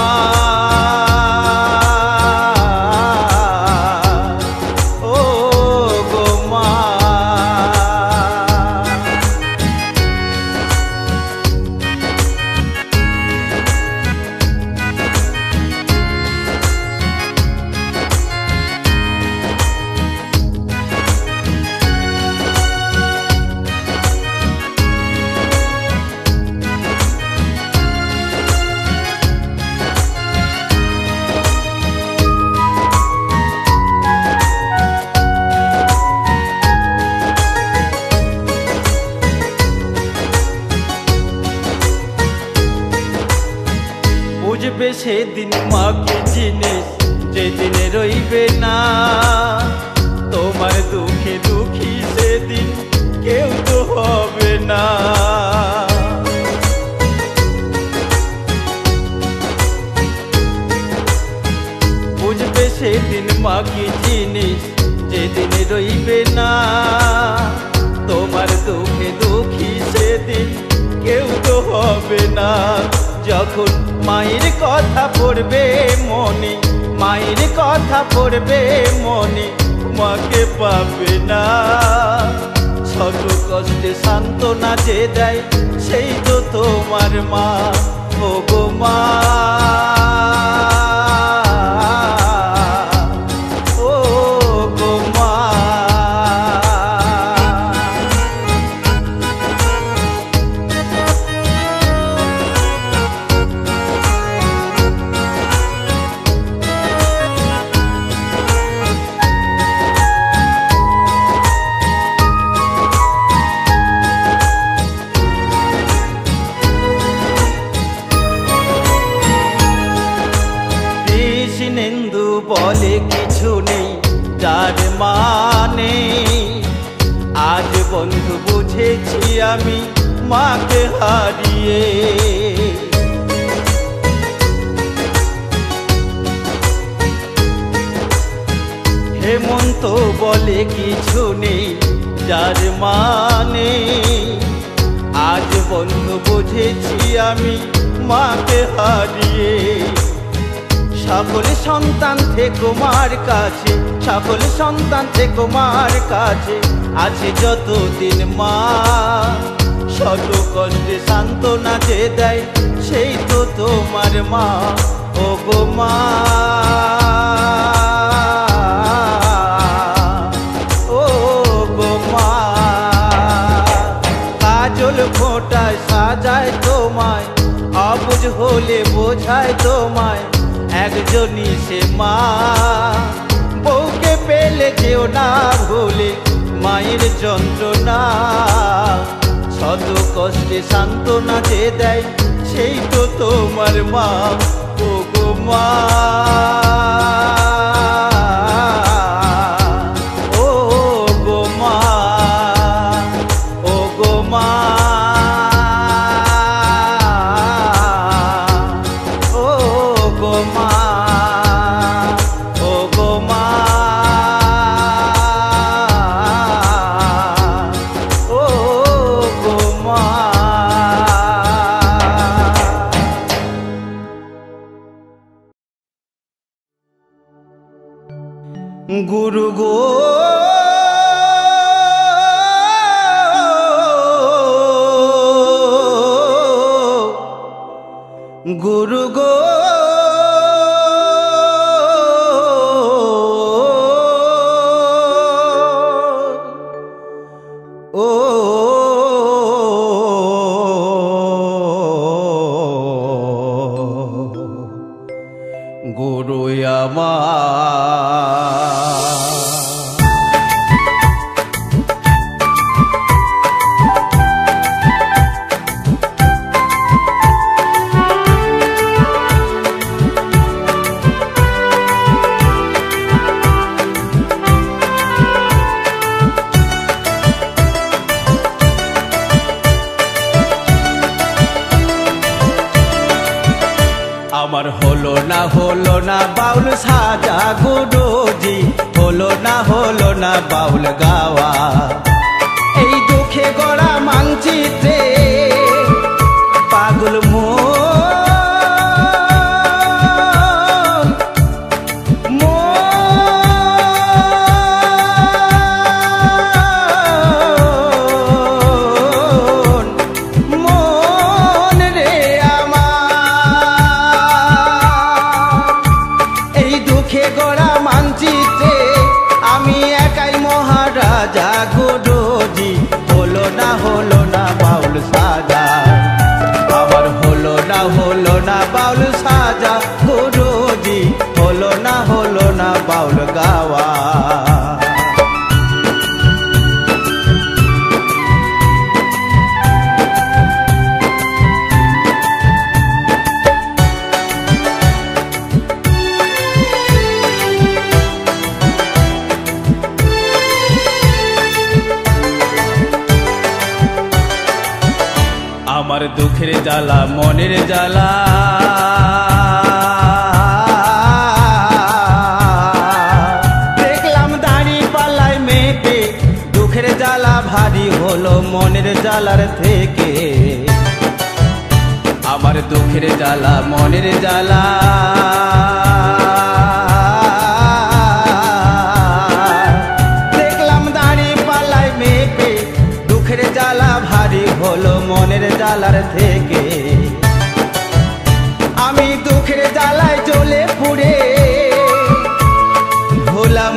বুঝবে সেদিন মা কি জিনিস যেদিনে রইবে না তোমার দুঃখে দুঃখী সেদিন কেউ তো হবে না বুঝবে সেদিন মা কি জিনিস যেদিনে রইবে না তোমার দুঃখে দুঃখী সেদিন কেউ তো হবে না যখন মায়ের কথা পড়বে মনে মায়ের কথা পড়বে মনে মাকে পাবে না শত কষ্টে সান্ত্বনা যে দেয় সেই তো তোমার মা ও গো মা বলে কিছু নেই যার মানে আজ বন্ধু বুঝেছি আমি মাকে হারিয়ে হেমন্ত বলে কিছু নেই যার মানে আজ বন্ধু বুঝেছি আমি মাকে হারিয়ে সকল সন্তান থেকো মার কাছে সকল সন্তান থেকো মার কাছে আছে যতদিন মা শত কষ্টে সান্ত্বনা যে দেয় সেই তো তোমার মা ও গো মা ও গো মা কাজল ফোঁটায় সাজায় তোমায় অবুঝ হলে বোঝায় তোমায় একজনই সে মা বউকে পেলে যেও না ভুলে মায়ের যন্ত্রণা শত কষ্টে সান্ত্বনা যে দেয় সেই তো তোমার মা ও গো মা ও গো মা ও গো মা গুরু গো গুরু গো ও গুরু আমার আমার হলো না হলো না বাউল সাজা গুরুজি হলো না হলো না বাউল গাওয়া এই দুঃখে গড়া মানচিত্রে পাগল মন মন মন রে গড়া মানচিত্রে আমি একাই মহারাজা গুরুজি হলো না হলো না বাবা দুঃখের জ্বালা মনের জ্বালা দেখলাম দাড়ি পাল্লায় মেপে দুঃখের জ্বালা ভারী হলো মনের জ্বালার থেকে আমার দুঃখের জ্বালা মনের জ্বালা দেখলাম দাড়ি পাল্লায় মেপে দুঃখের জ্বালা ভারী হলো মনের জ্বালার থেকে আমি দুঃখের জ্বালায় জ্বলে পুড়ে ভোলা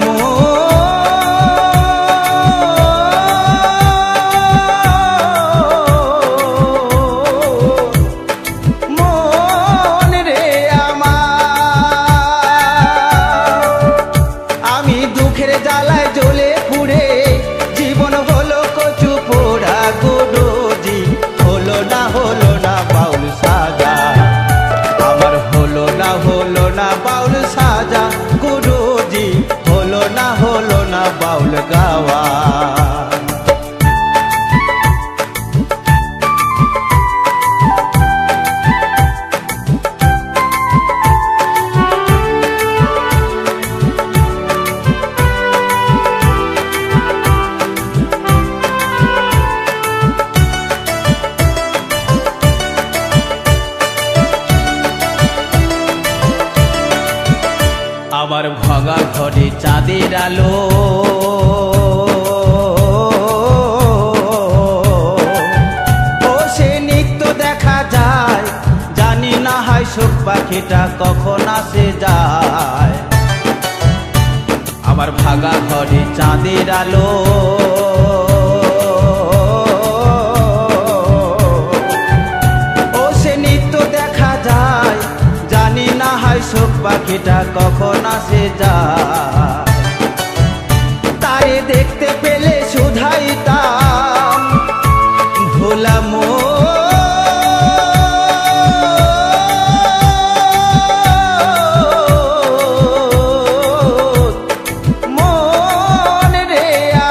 মন রে আমার আমি দুঃখের জ্বালায় জ্বলে পুড়ে জীবন হলো কচু পোড়া গুডুজি হলো না হলো না বাউল সাজা আমার হলো না হলো না বাউল সাজা গুডুজি হলো না হলো না বাউল গাওয়া আমার ভাঙা ঘরে চাঁদের আলো ও সে নিত্য দেখা যায় জানি না হয় সুখ পাখিটা কখন আসে যায় আমার ভাঙা ঘরে চাঁদের আলো ও সে নিত্য দেখা যায় জানি না হয় সুখ পাখিটা কখন আসে যায় তারে দেখতে পেলে শুধাইতাম ভোলা মন রে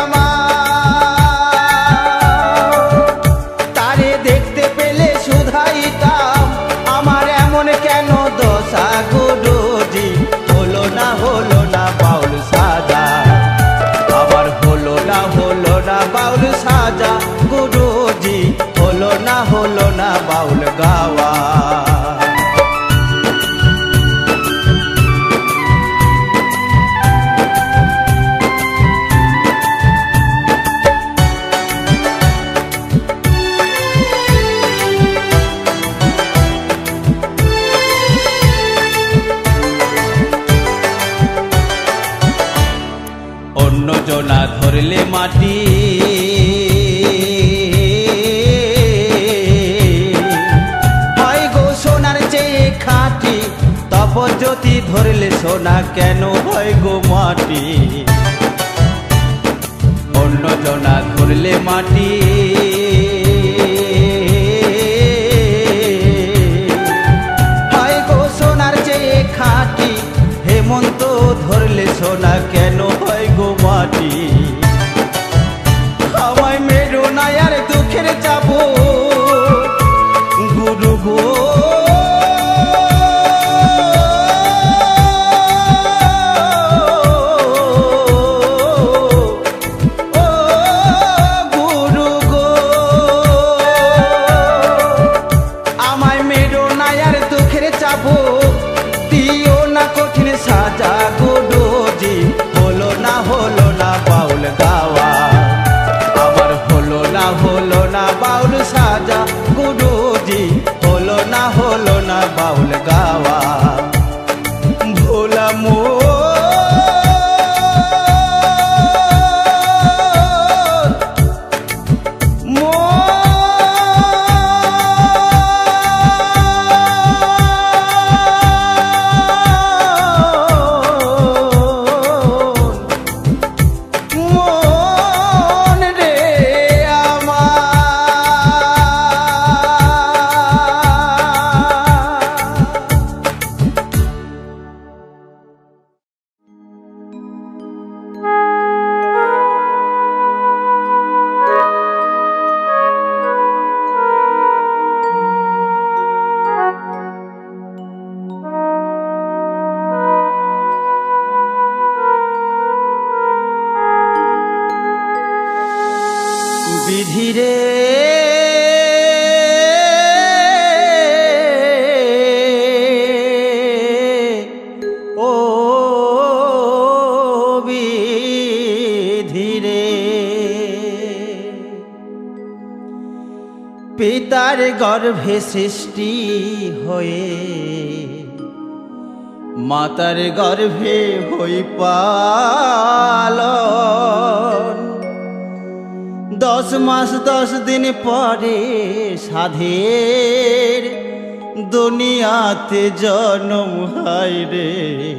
আমার তারে দেখতে পেলে শুধাইতাম আমার এমন কেন দশা গুডুজি হলো না হলো না বাউল সাজা আমার হলো না হলো না বাউল সাজা গুডুজি হলো না হলো না বাউল গাওয়া অন্য জনা ধরলে মাটি হয় গো সোনার চেয়ে খাঁটি তপজ্যোতি ধরলে সোনা কেন হয় গো মাটি অন্য জনা ধরলে মাটি হয় গো সোনার চেয়ে খাঁটি হেমন্ত ধরলে সোনা কেন হয় গো মাটি আমায় মেরো না আর দুঃখের যাবো গুরু গো ও গুরু গো আমায় মেরো না আর দুঃখের যাবো দিও না কঠিন সাজা গুডুজি হলো না হলো না বাউল গাওয়া আমার হলো না হলো না বাউল সাজা গুডুজি হলো না হলো না বাউল গাওয়া ভোলা মন পিতার গর্ভে সৃষ্টি হয়ে মাতার গর্ভে হই পালন। দশ মাস দশ দিন পরে সাধের দুনিয়াতে জন্ম হয় রে,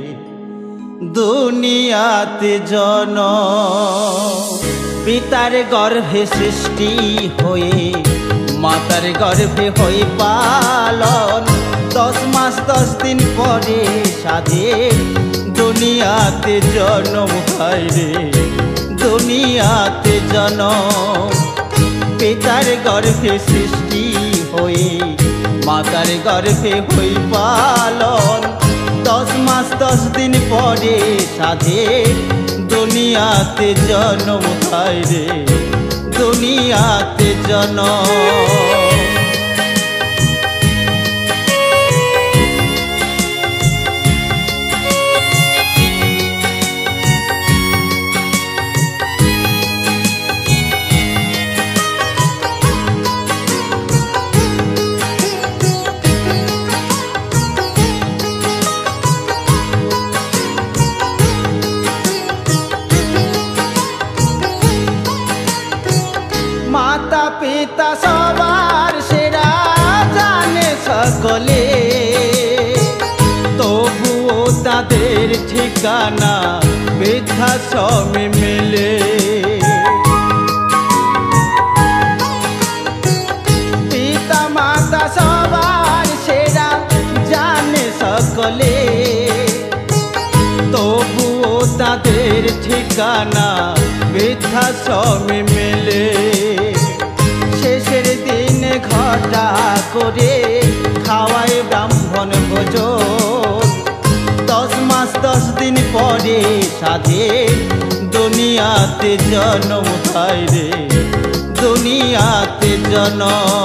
দুনিয়াতে জন্ম। পিতার গর্ভে সৃষ্টি হয়ে মাতার গর্ভে হই পালন। দশ মাস দশ দিন পরে সাধের দুনিয়াতে জন্ম হয় রে, দুনিয়াতে জন্ম। পিতার গর্ভে সৃষ্টি হয়ে মাতার গর্ভে হই পালন। দশ মাস দশ দিন পরে সাধের দুনিয়াতে জন্ম হয় রে, দুনিয়াতে জন্ম। মাতা পিতা সবার সেরা জানে সকলে, তবুও তাদের ঠিকানা বৃদ্ধাশ্রমে মেলে। পিতা মাতা সবার সেরা জানে সকলে, তবুও তাদের ঠিকানা বৃদ্ধাশ্রমে মেলে। শেষের দিনে ঘটা করে খাওয়ায় ব্রাহ্মণ ভোজন। দশ মাস দশ দিন পরে সাধের দুনিয়াতে জন্ম হয় রে, দুনিয়াতে জন্ম।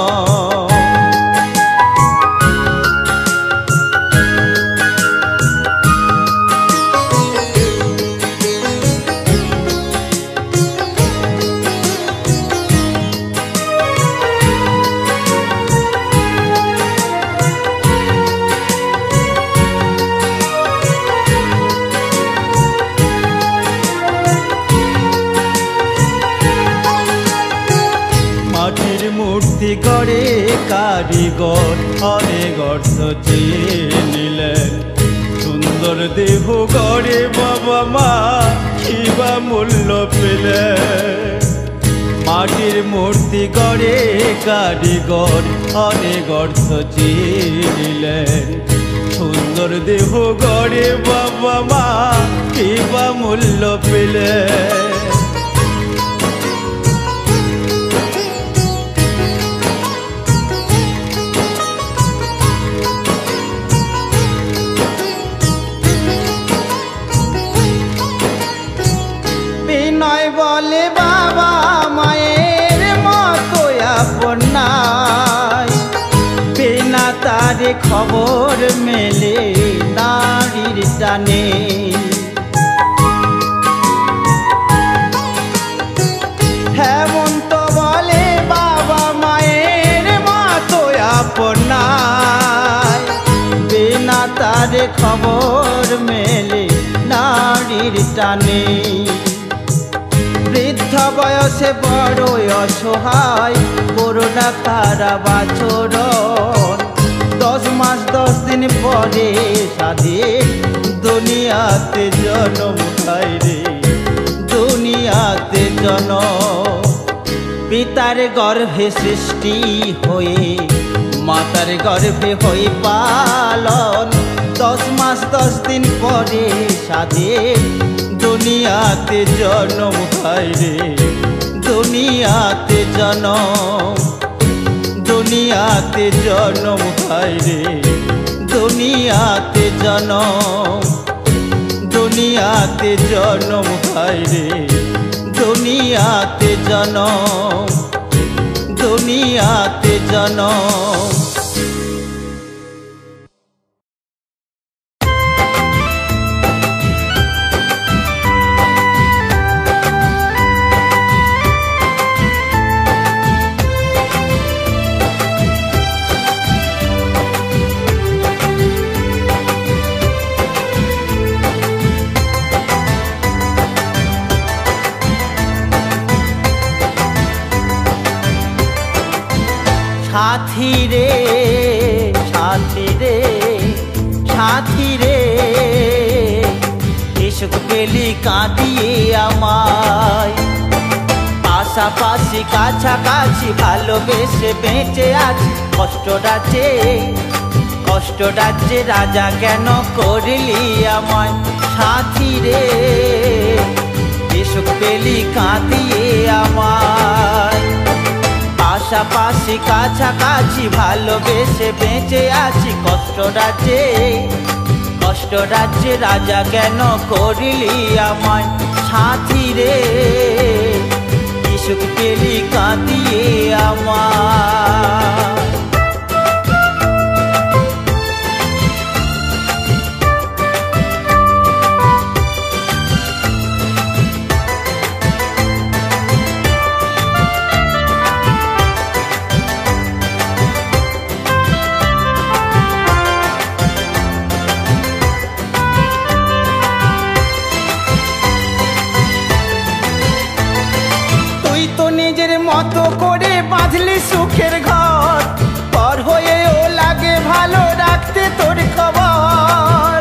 মূর্তি গড়ে কারিগর অনেক অর্থ চেয়ে নিলেন। সুন্দর দেহ গড়ে বাবা মা কিবা মূল্য পেলেন। মাটির মূর্তি গড়ে কারিগর অনেক অর্থ চেয়ে নিলেন। সুন্দর দেহ গড়ে বাবা মা কিবা মূল্য পেলেন। বিনয় বলে বাবা মায়ের মতো আপন নাই, বিনা তারে খবর মেলে নারীর টানে। হেমন্ত বলে বাবা মায়ের মতো আপন নাই, বিনা তারে খবর মেলে নারীর টানে। বৃদ্ধ বয়সে বড় অসহায় করোনা খারাপ আচরণ। দশ মাস দশ দিন পরে সাধের দুনিয়াতে জন্ম হয় রে, দুনিয়াতে জন্ম। পিতার গর্ভে সৃষ্টি হয়ে মাতার গর্ভে হই পালন। দশ মাস দশ দিন পরে সাধের দুনিয়াতে জন্ম হয় রে, দুনিয়াতে জন্ম। দুনিয়াতে জন্ম হয় রে, দুনিয়াতে জন্ম। দুনিয়াতে জন্ম হয় রে, দুনিয়াতে জন্ম। দুনিয়াতে জন্ম। সাথী রে সাথী রে সাথী রে এসব পেলি কাঁদিয়ে আমায় পাশাপাশি কাছাকাছি ভালোবেসে বেঁচে আছি কষ্টটা যে কষ্টটা যে রাজা কেন করলি আমায় সাথী রে এসব পেলি কাঁদিয়ে আমায় পাশাপাশি কাছাকাছি ভালোবেসে বেঁচে আছি কষ্টটা যে কষ্টটা যে রাজা কেন করলি আমায় সাথী রে সুখ পেলি কাঁদিয়ে আমায় নিজের মতো করে বাঁধলি সুখের ঘর পর হয়েও লাগে ভালো রাখতে তোর খবর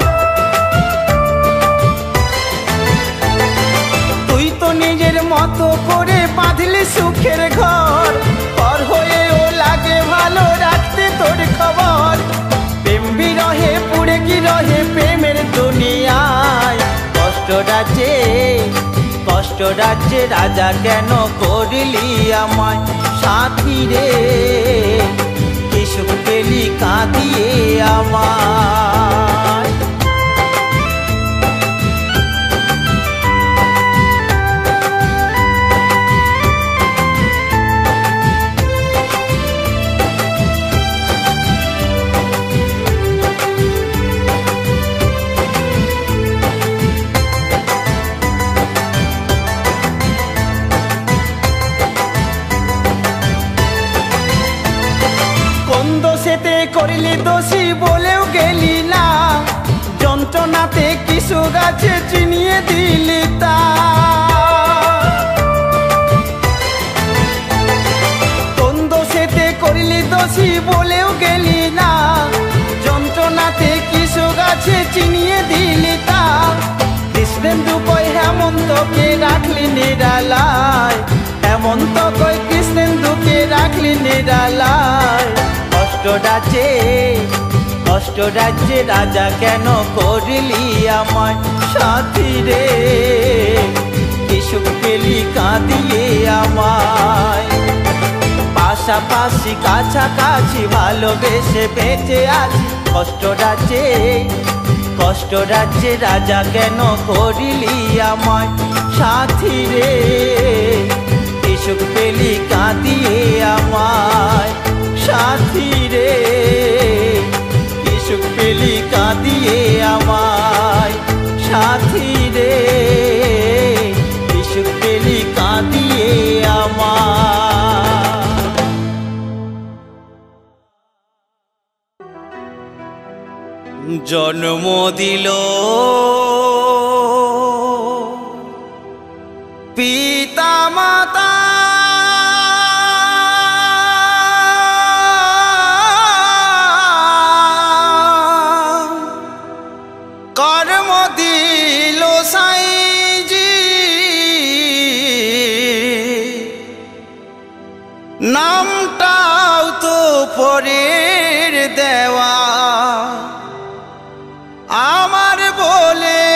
তুই তো নিজের মতো করে বাঁধলি সুখের ঘর পর হয়েও লাগে ভালো রাখতে তোর খবর প্রেম বিরহে পুড়ে কি রহে প্রেমের দুনিয়ায় কষ্টটা যে কষ্টটা যে রাজা কেন করলি আমায় সাথী রে কি সুখ পেলি কাঁদিয়ে আমায় করলি দোষী বলেও গেলি না যন্ত্রণাতে কিছু গাছে চিনিয়ে দিলি তা কোন দোষেতে করলি দোষী বলেও গেলি না যন্ত্রণাতে কিছু গাছে চিনিয়ে দিলি তা কৃষ্ণেন্দু কই হেমন্তকে রাখলি নিরালায় হেমন্ত কই কৃষ্ণেন্দুকে রাখলি নিরালায় কষ্টটা যে কষ্টটা যে রাজা কেন করলি আমায় সাথী রে কি সুখ পেলি কাঁদিয়ে আমায় পাশাপাশি কাছাকাছি ভালোবেসে বেঁচে আছি কষ্টটা যে কষ্টটা যে রাজা কেন করলি আমায় সাথী রে কি সুখ পেলি কাঁদিয়ে আমায় সাথী রে কি সুখ পেলি কাঁদিয়ে আমায় সাথী রে কি সুখ পেলি কাঁদিয়ে আমায় জন্ম দিল পিতা মাতা কর্ম দিল সাইজি নামটাও তো পরের দেওয়া আমার বলে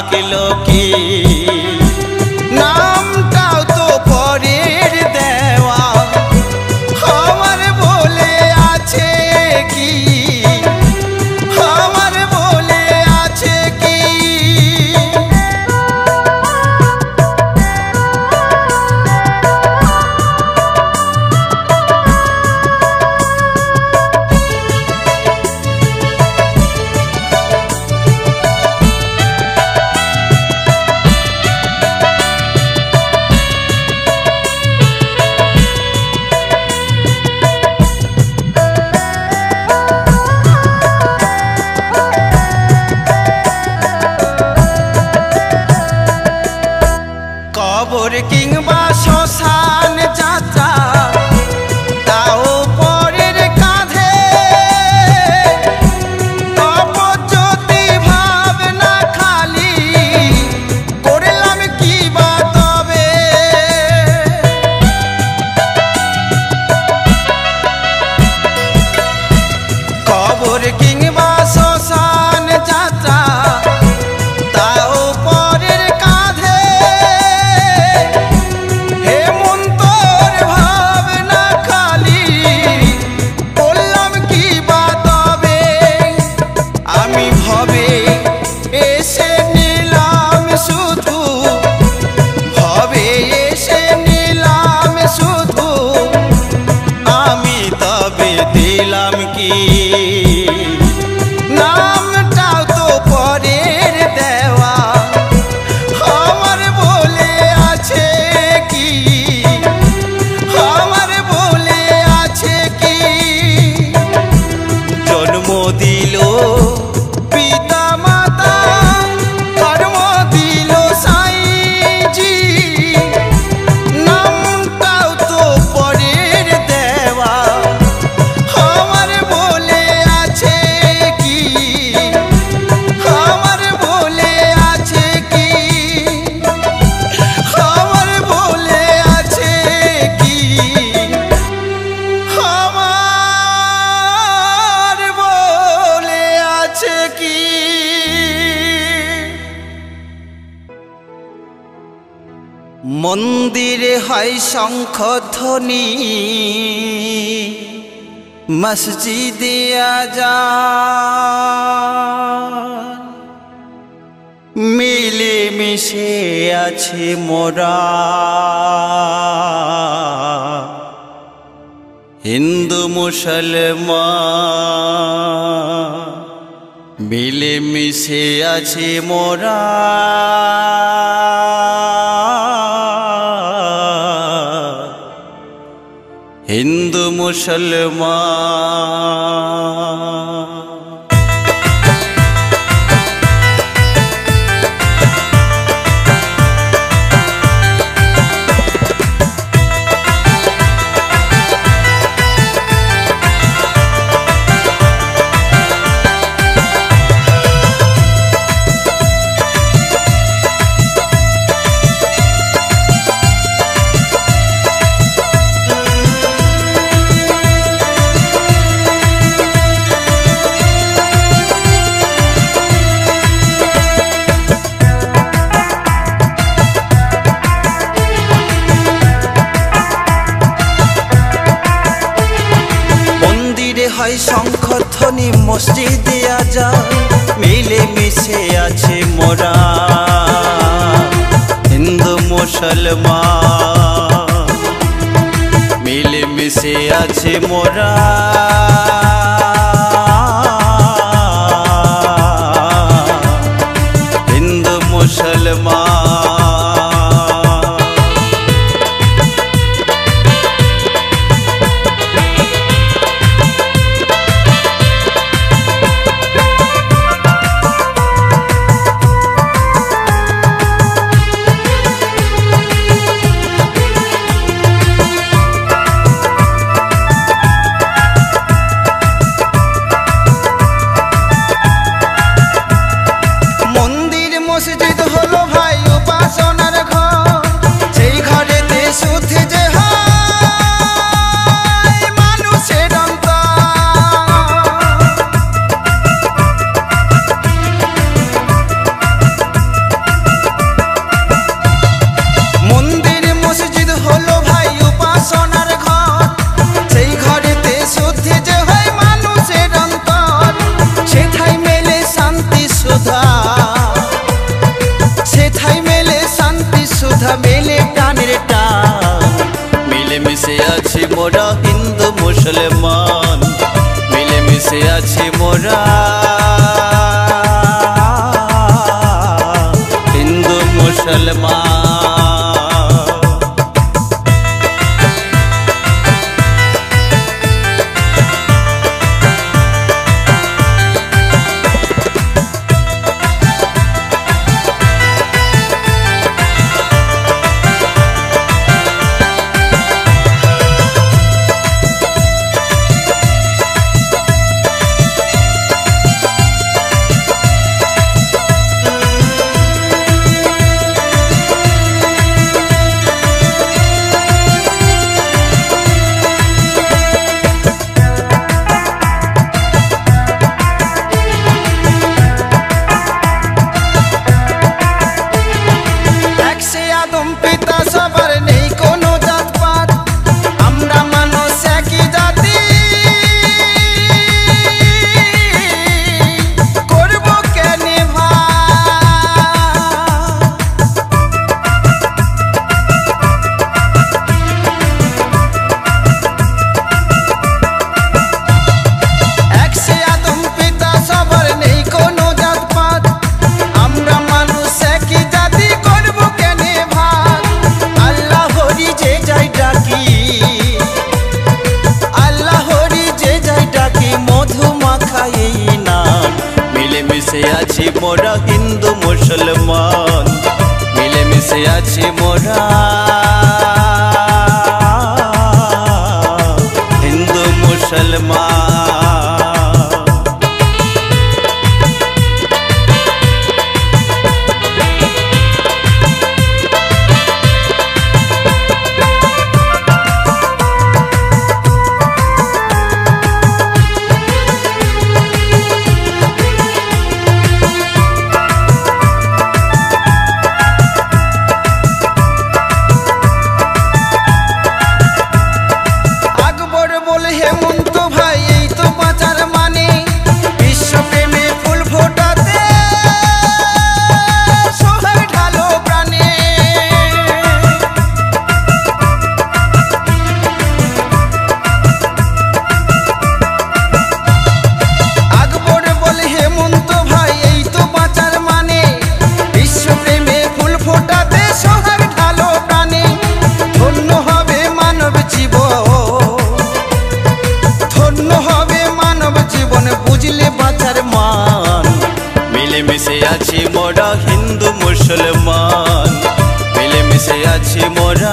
থাকলো কি নামটাও তো পরের দেওয়া আমার বলে আছে কি আমার বলে আছে কি কবর কিংবা শ্মশান যাত্রা তাও পরের কাঁধে অপজ্যোতি ভাবনা খালি করলাম কি বা তবে কবর কিংবা শ্মশান যাত্রা তাও পরের কাঁধে হেমন্তর ভাবনা খালি বললাম কি বা তবে আমি ভবে এসে নিলাম শুধু ভবে এসে নিলাম শুধু আমি তবে দিলাম কি নামটাও তো পরের দেওয়া আমার বলে আছে কি আমার বলে আছে কি জন্ম দিল পিতা মাতা কর্ম দিল সাইজি নামটাও তো পরের দেওয়া আমার বলে আছে কি আমার বলে আছে কি আমার বলে আছে কি আমার বলে আছে কি মন্দিরে হয় শঙ্খধ্বনি মসজিদে আজান মিলে মিশে আছে মোরা হিন্দু মুসলমান মিলে মিশে আছে মোরা হিন্দু মুসলমান হয় শঙ্খধ্বনি মসজিদে আজান মিলে মিশে আছে মোরা হিন্দু মুসলমান মিলে মিশে আছে মোরা হিন্দু মুসলমান মিশে আছি মোরা হিন্দু মুসলমান। মিলেমিশে আছি মোরা হিন্দু মুসলমান, মিলেমিশে আছি মোরা হিন্দু মুসলমান। মিলেমিশে আছি মোরা হিন্দু মুসলমান, মিলেমিশে আছি মোরা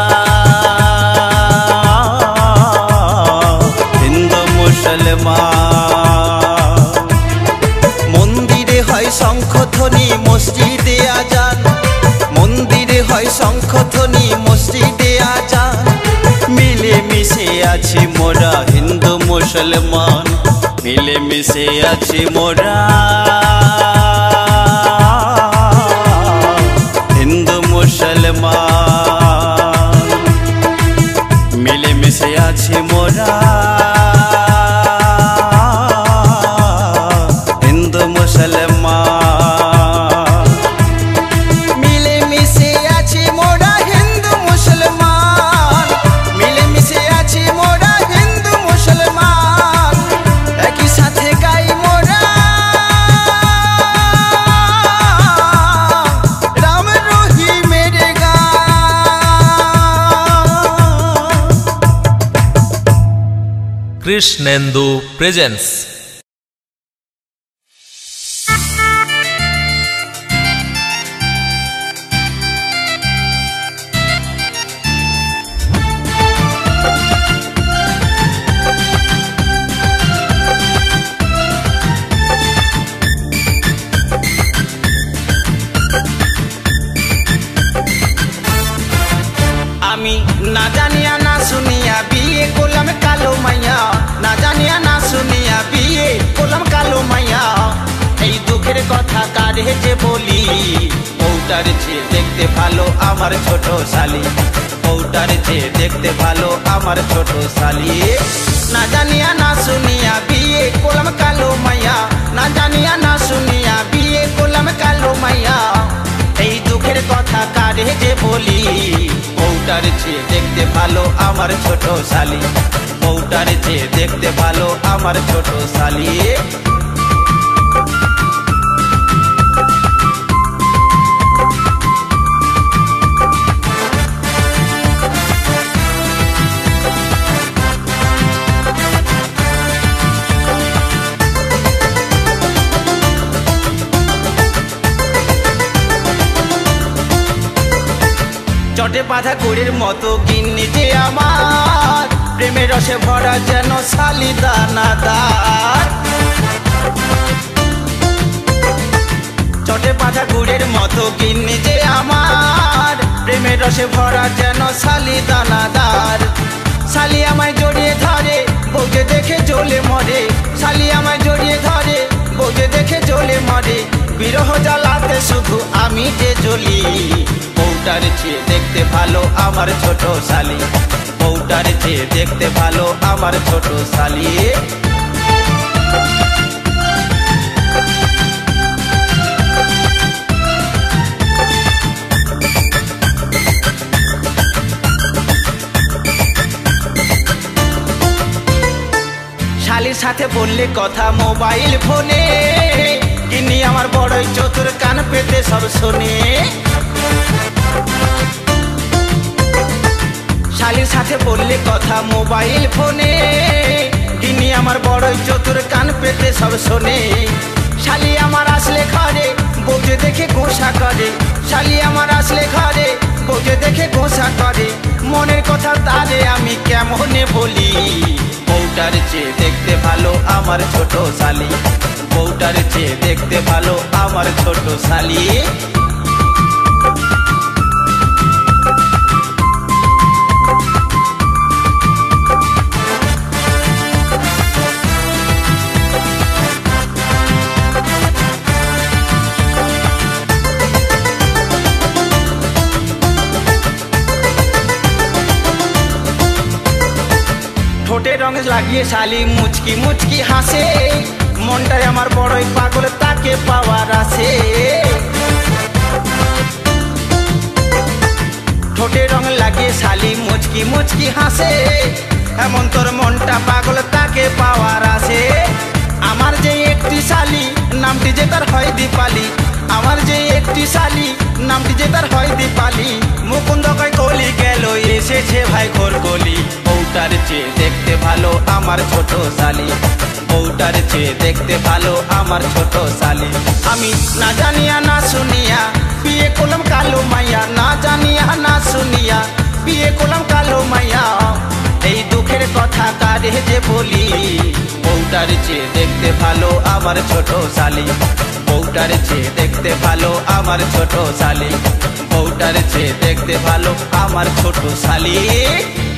হিন্দু মুসলমান। মন্দিরে হয় শঙ্খধ্বনি মসজিদে আজান, মন্দিরে হয় শঙ্খধ্বনি মসজিদে আজান। মিলেমিশে আছি মোরা হিন্দু মুসলমান, মিলেমিশে আছি মোরা হিন্দু মুসলমান। মিলেমিশে আছি মোরা হিন্দু মুসলমান। মিলেমিশে আছি মোরা হিন্দু মুসলমান, মিলেমিশে আছি মোরা হিন্দু মুসলমান। একই সাথে গাই মোরা রাম রহিমের গান। কৃষ্ণেন্দু প্রেজেন্স। আমি না জানিয়া না শুনিয়া বিয়ে করলাম কালো মাইয়া, না জানিয়া না শুনিয়া বিয়ে করলাম কালো মাইয়া। এই দুঃখের কথা কারে যে বলি, বউটার চেয়ে দেখতে ভালো আমার ছোট শালি, বউটার চেয়ে দেখতে ভালো আমার ছোট শালি। না জানিয়া না শুনিয়া বিয়ে করলাম কালো মাইয়া, না জানিয়া না শুনিয়া বিয়ে করলাম কালো মাইয়া। এই দুঃখের কথা কারে যে বলি, বউটার চেয়ে দেখতে ভালো আমার ছোট শালি, বউটার চেয়ে দেখতে ভালো আমার ছোট শালি। চটে বাঁধা কুড়ির মতো গিন্নি যে আমার, প্রেমের রসে ভরা যেন শালি দানাদার। চটে বাঁধা কুড়ির মতো গিন্নি যে আমার, প্রেমের রসে ভরা যেন শালি দানাদার। শালি আমায় জড়িয়ে ধরে, বউকে দেখে জ্বলে মরে। শালি আমায় জড়িয়ে ধরে, বউকে দেখে জ্বলে মরে। বিরহ জ্বালাতে শুধু আমি যে জ্বলি, বউটার চেয়ে দেখতে ভালো আমার ছোট শালি, বউটার চেয়ে দেখতে ভালো আমার ছোট শালি। শালির সাথে বললে কথা মোবাইল ফোনে, গিন্নি আমার বড়ই চতুর, কান পেতে সব শোনে। শালির সাথে বললে কথা মোবাইল ফোনে, গিন্নি আমার বড়ই চতুর, কান পেতে সব শোনে। শালি আমার আসলে ঘরে, বউকে দেখে গোসা করে। শালি আমার আসলে ঘরে, বউকে দেখে গোসা করে। মনের কথা তারে আমি কেমনে বলি, বউটার চেয়ে দেখতে ভালো আমার ছোট শালি, বউটার চেয়ে দেখতে ভালো আমার ছোট শালি। ঠোঁটে রং লাগিয়ে শালি মুচকি মুচকি হাসে, মনটাই আমার বড়ই পাগল তাকে পাওয়ার আসে। ঠোঁটে রং লাগিয়ে শালি মুচকি মুচকি হাসে, এমন তোর মনটা পাগল তাকে পাওয়ার আসে। আমার যে একটি শালি, নামটি যে তার হয় দীপালি। আমার যে একটি শালি, নামটি যে তার হয় দীপালি। মুকুন্দ কয় কলি গেল, এসেছে ভাই ঘোর কলি। বউটার চেয়ে দেখতে ভালো আমার ছোট শালি, বউটার চেয়ে দেখতে ভালো আমার ছোট শালি। আমি না জানিয়া না শুনিয়া বিয়ে করলাম কালো মাইয়া, না জানিয়া না শুনিয়া বিয়ে করলাম কালো মাইয়া। এই দুঃখের কথা কারে যে বলি, বউটার চেয়ে দেখতে ভালো আমার ছোট শালি, বউটার চেয়ে দেখতে ভালো আমার ছোট শালি, বউটার চেয়ে দেখতে ভালো আমার ছোট শালি।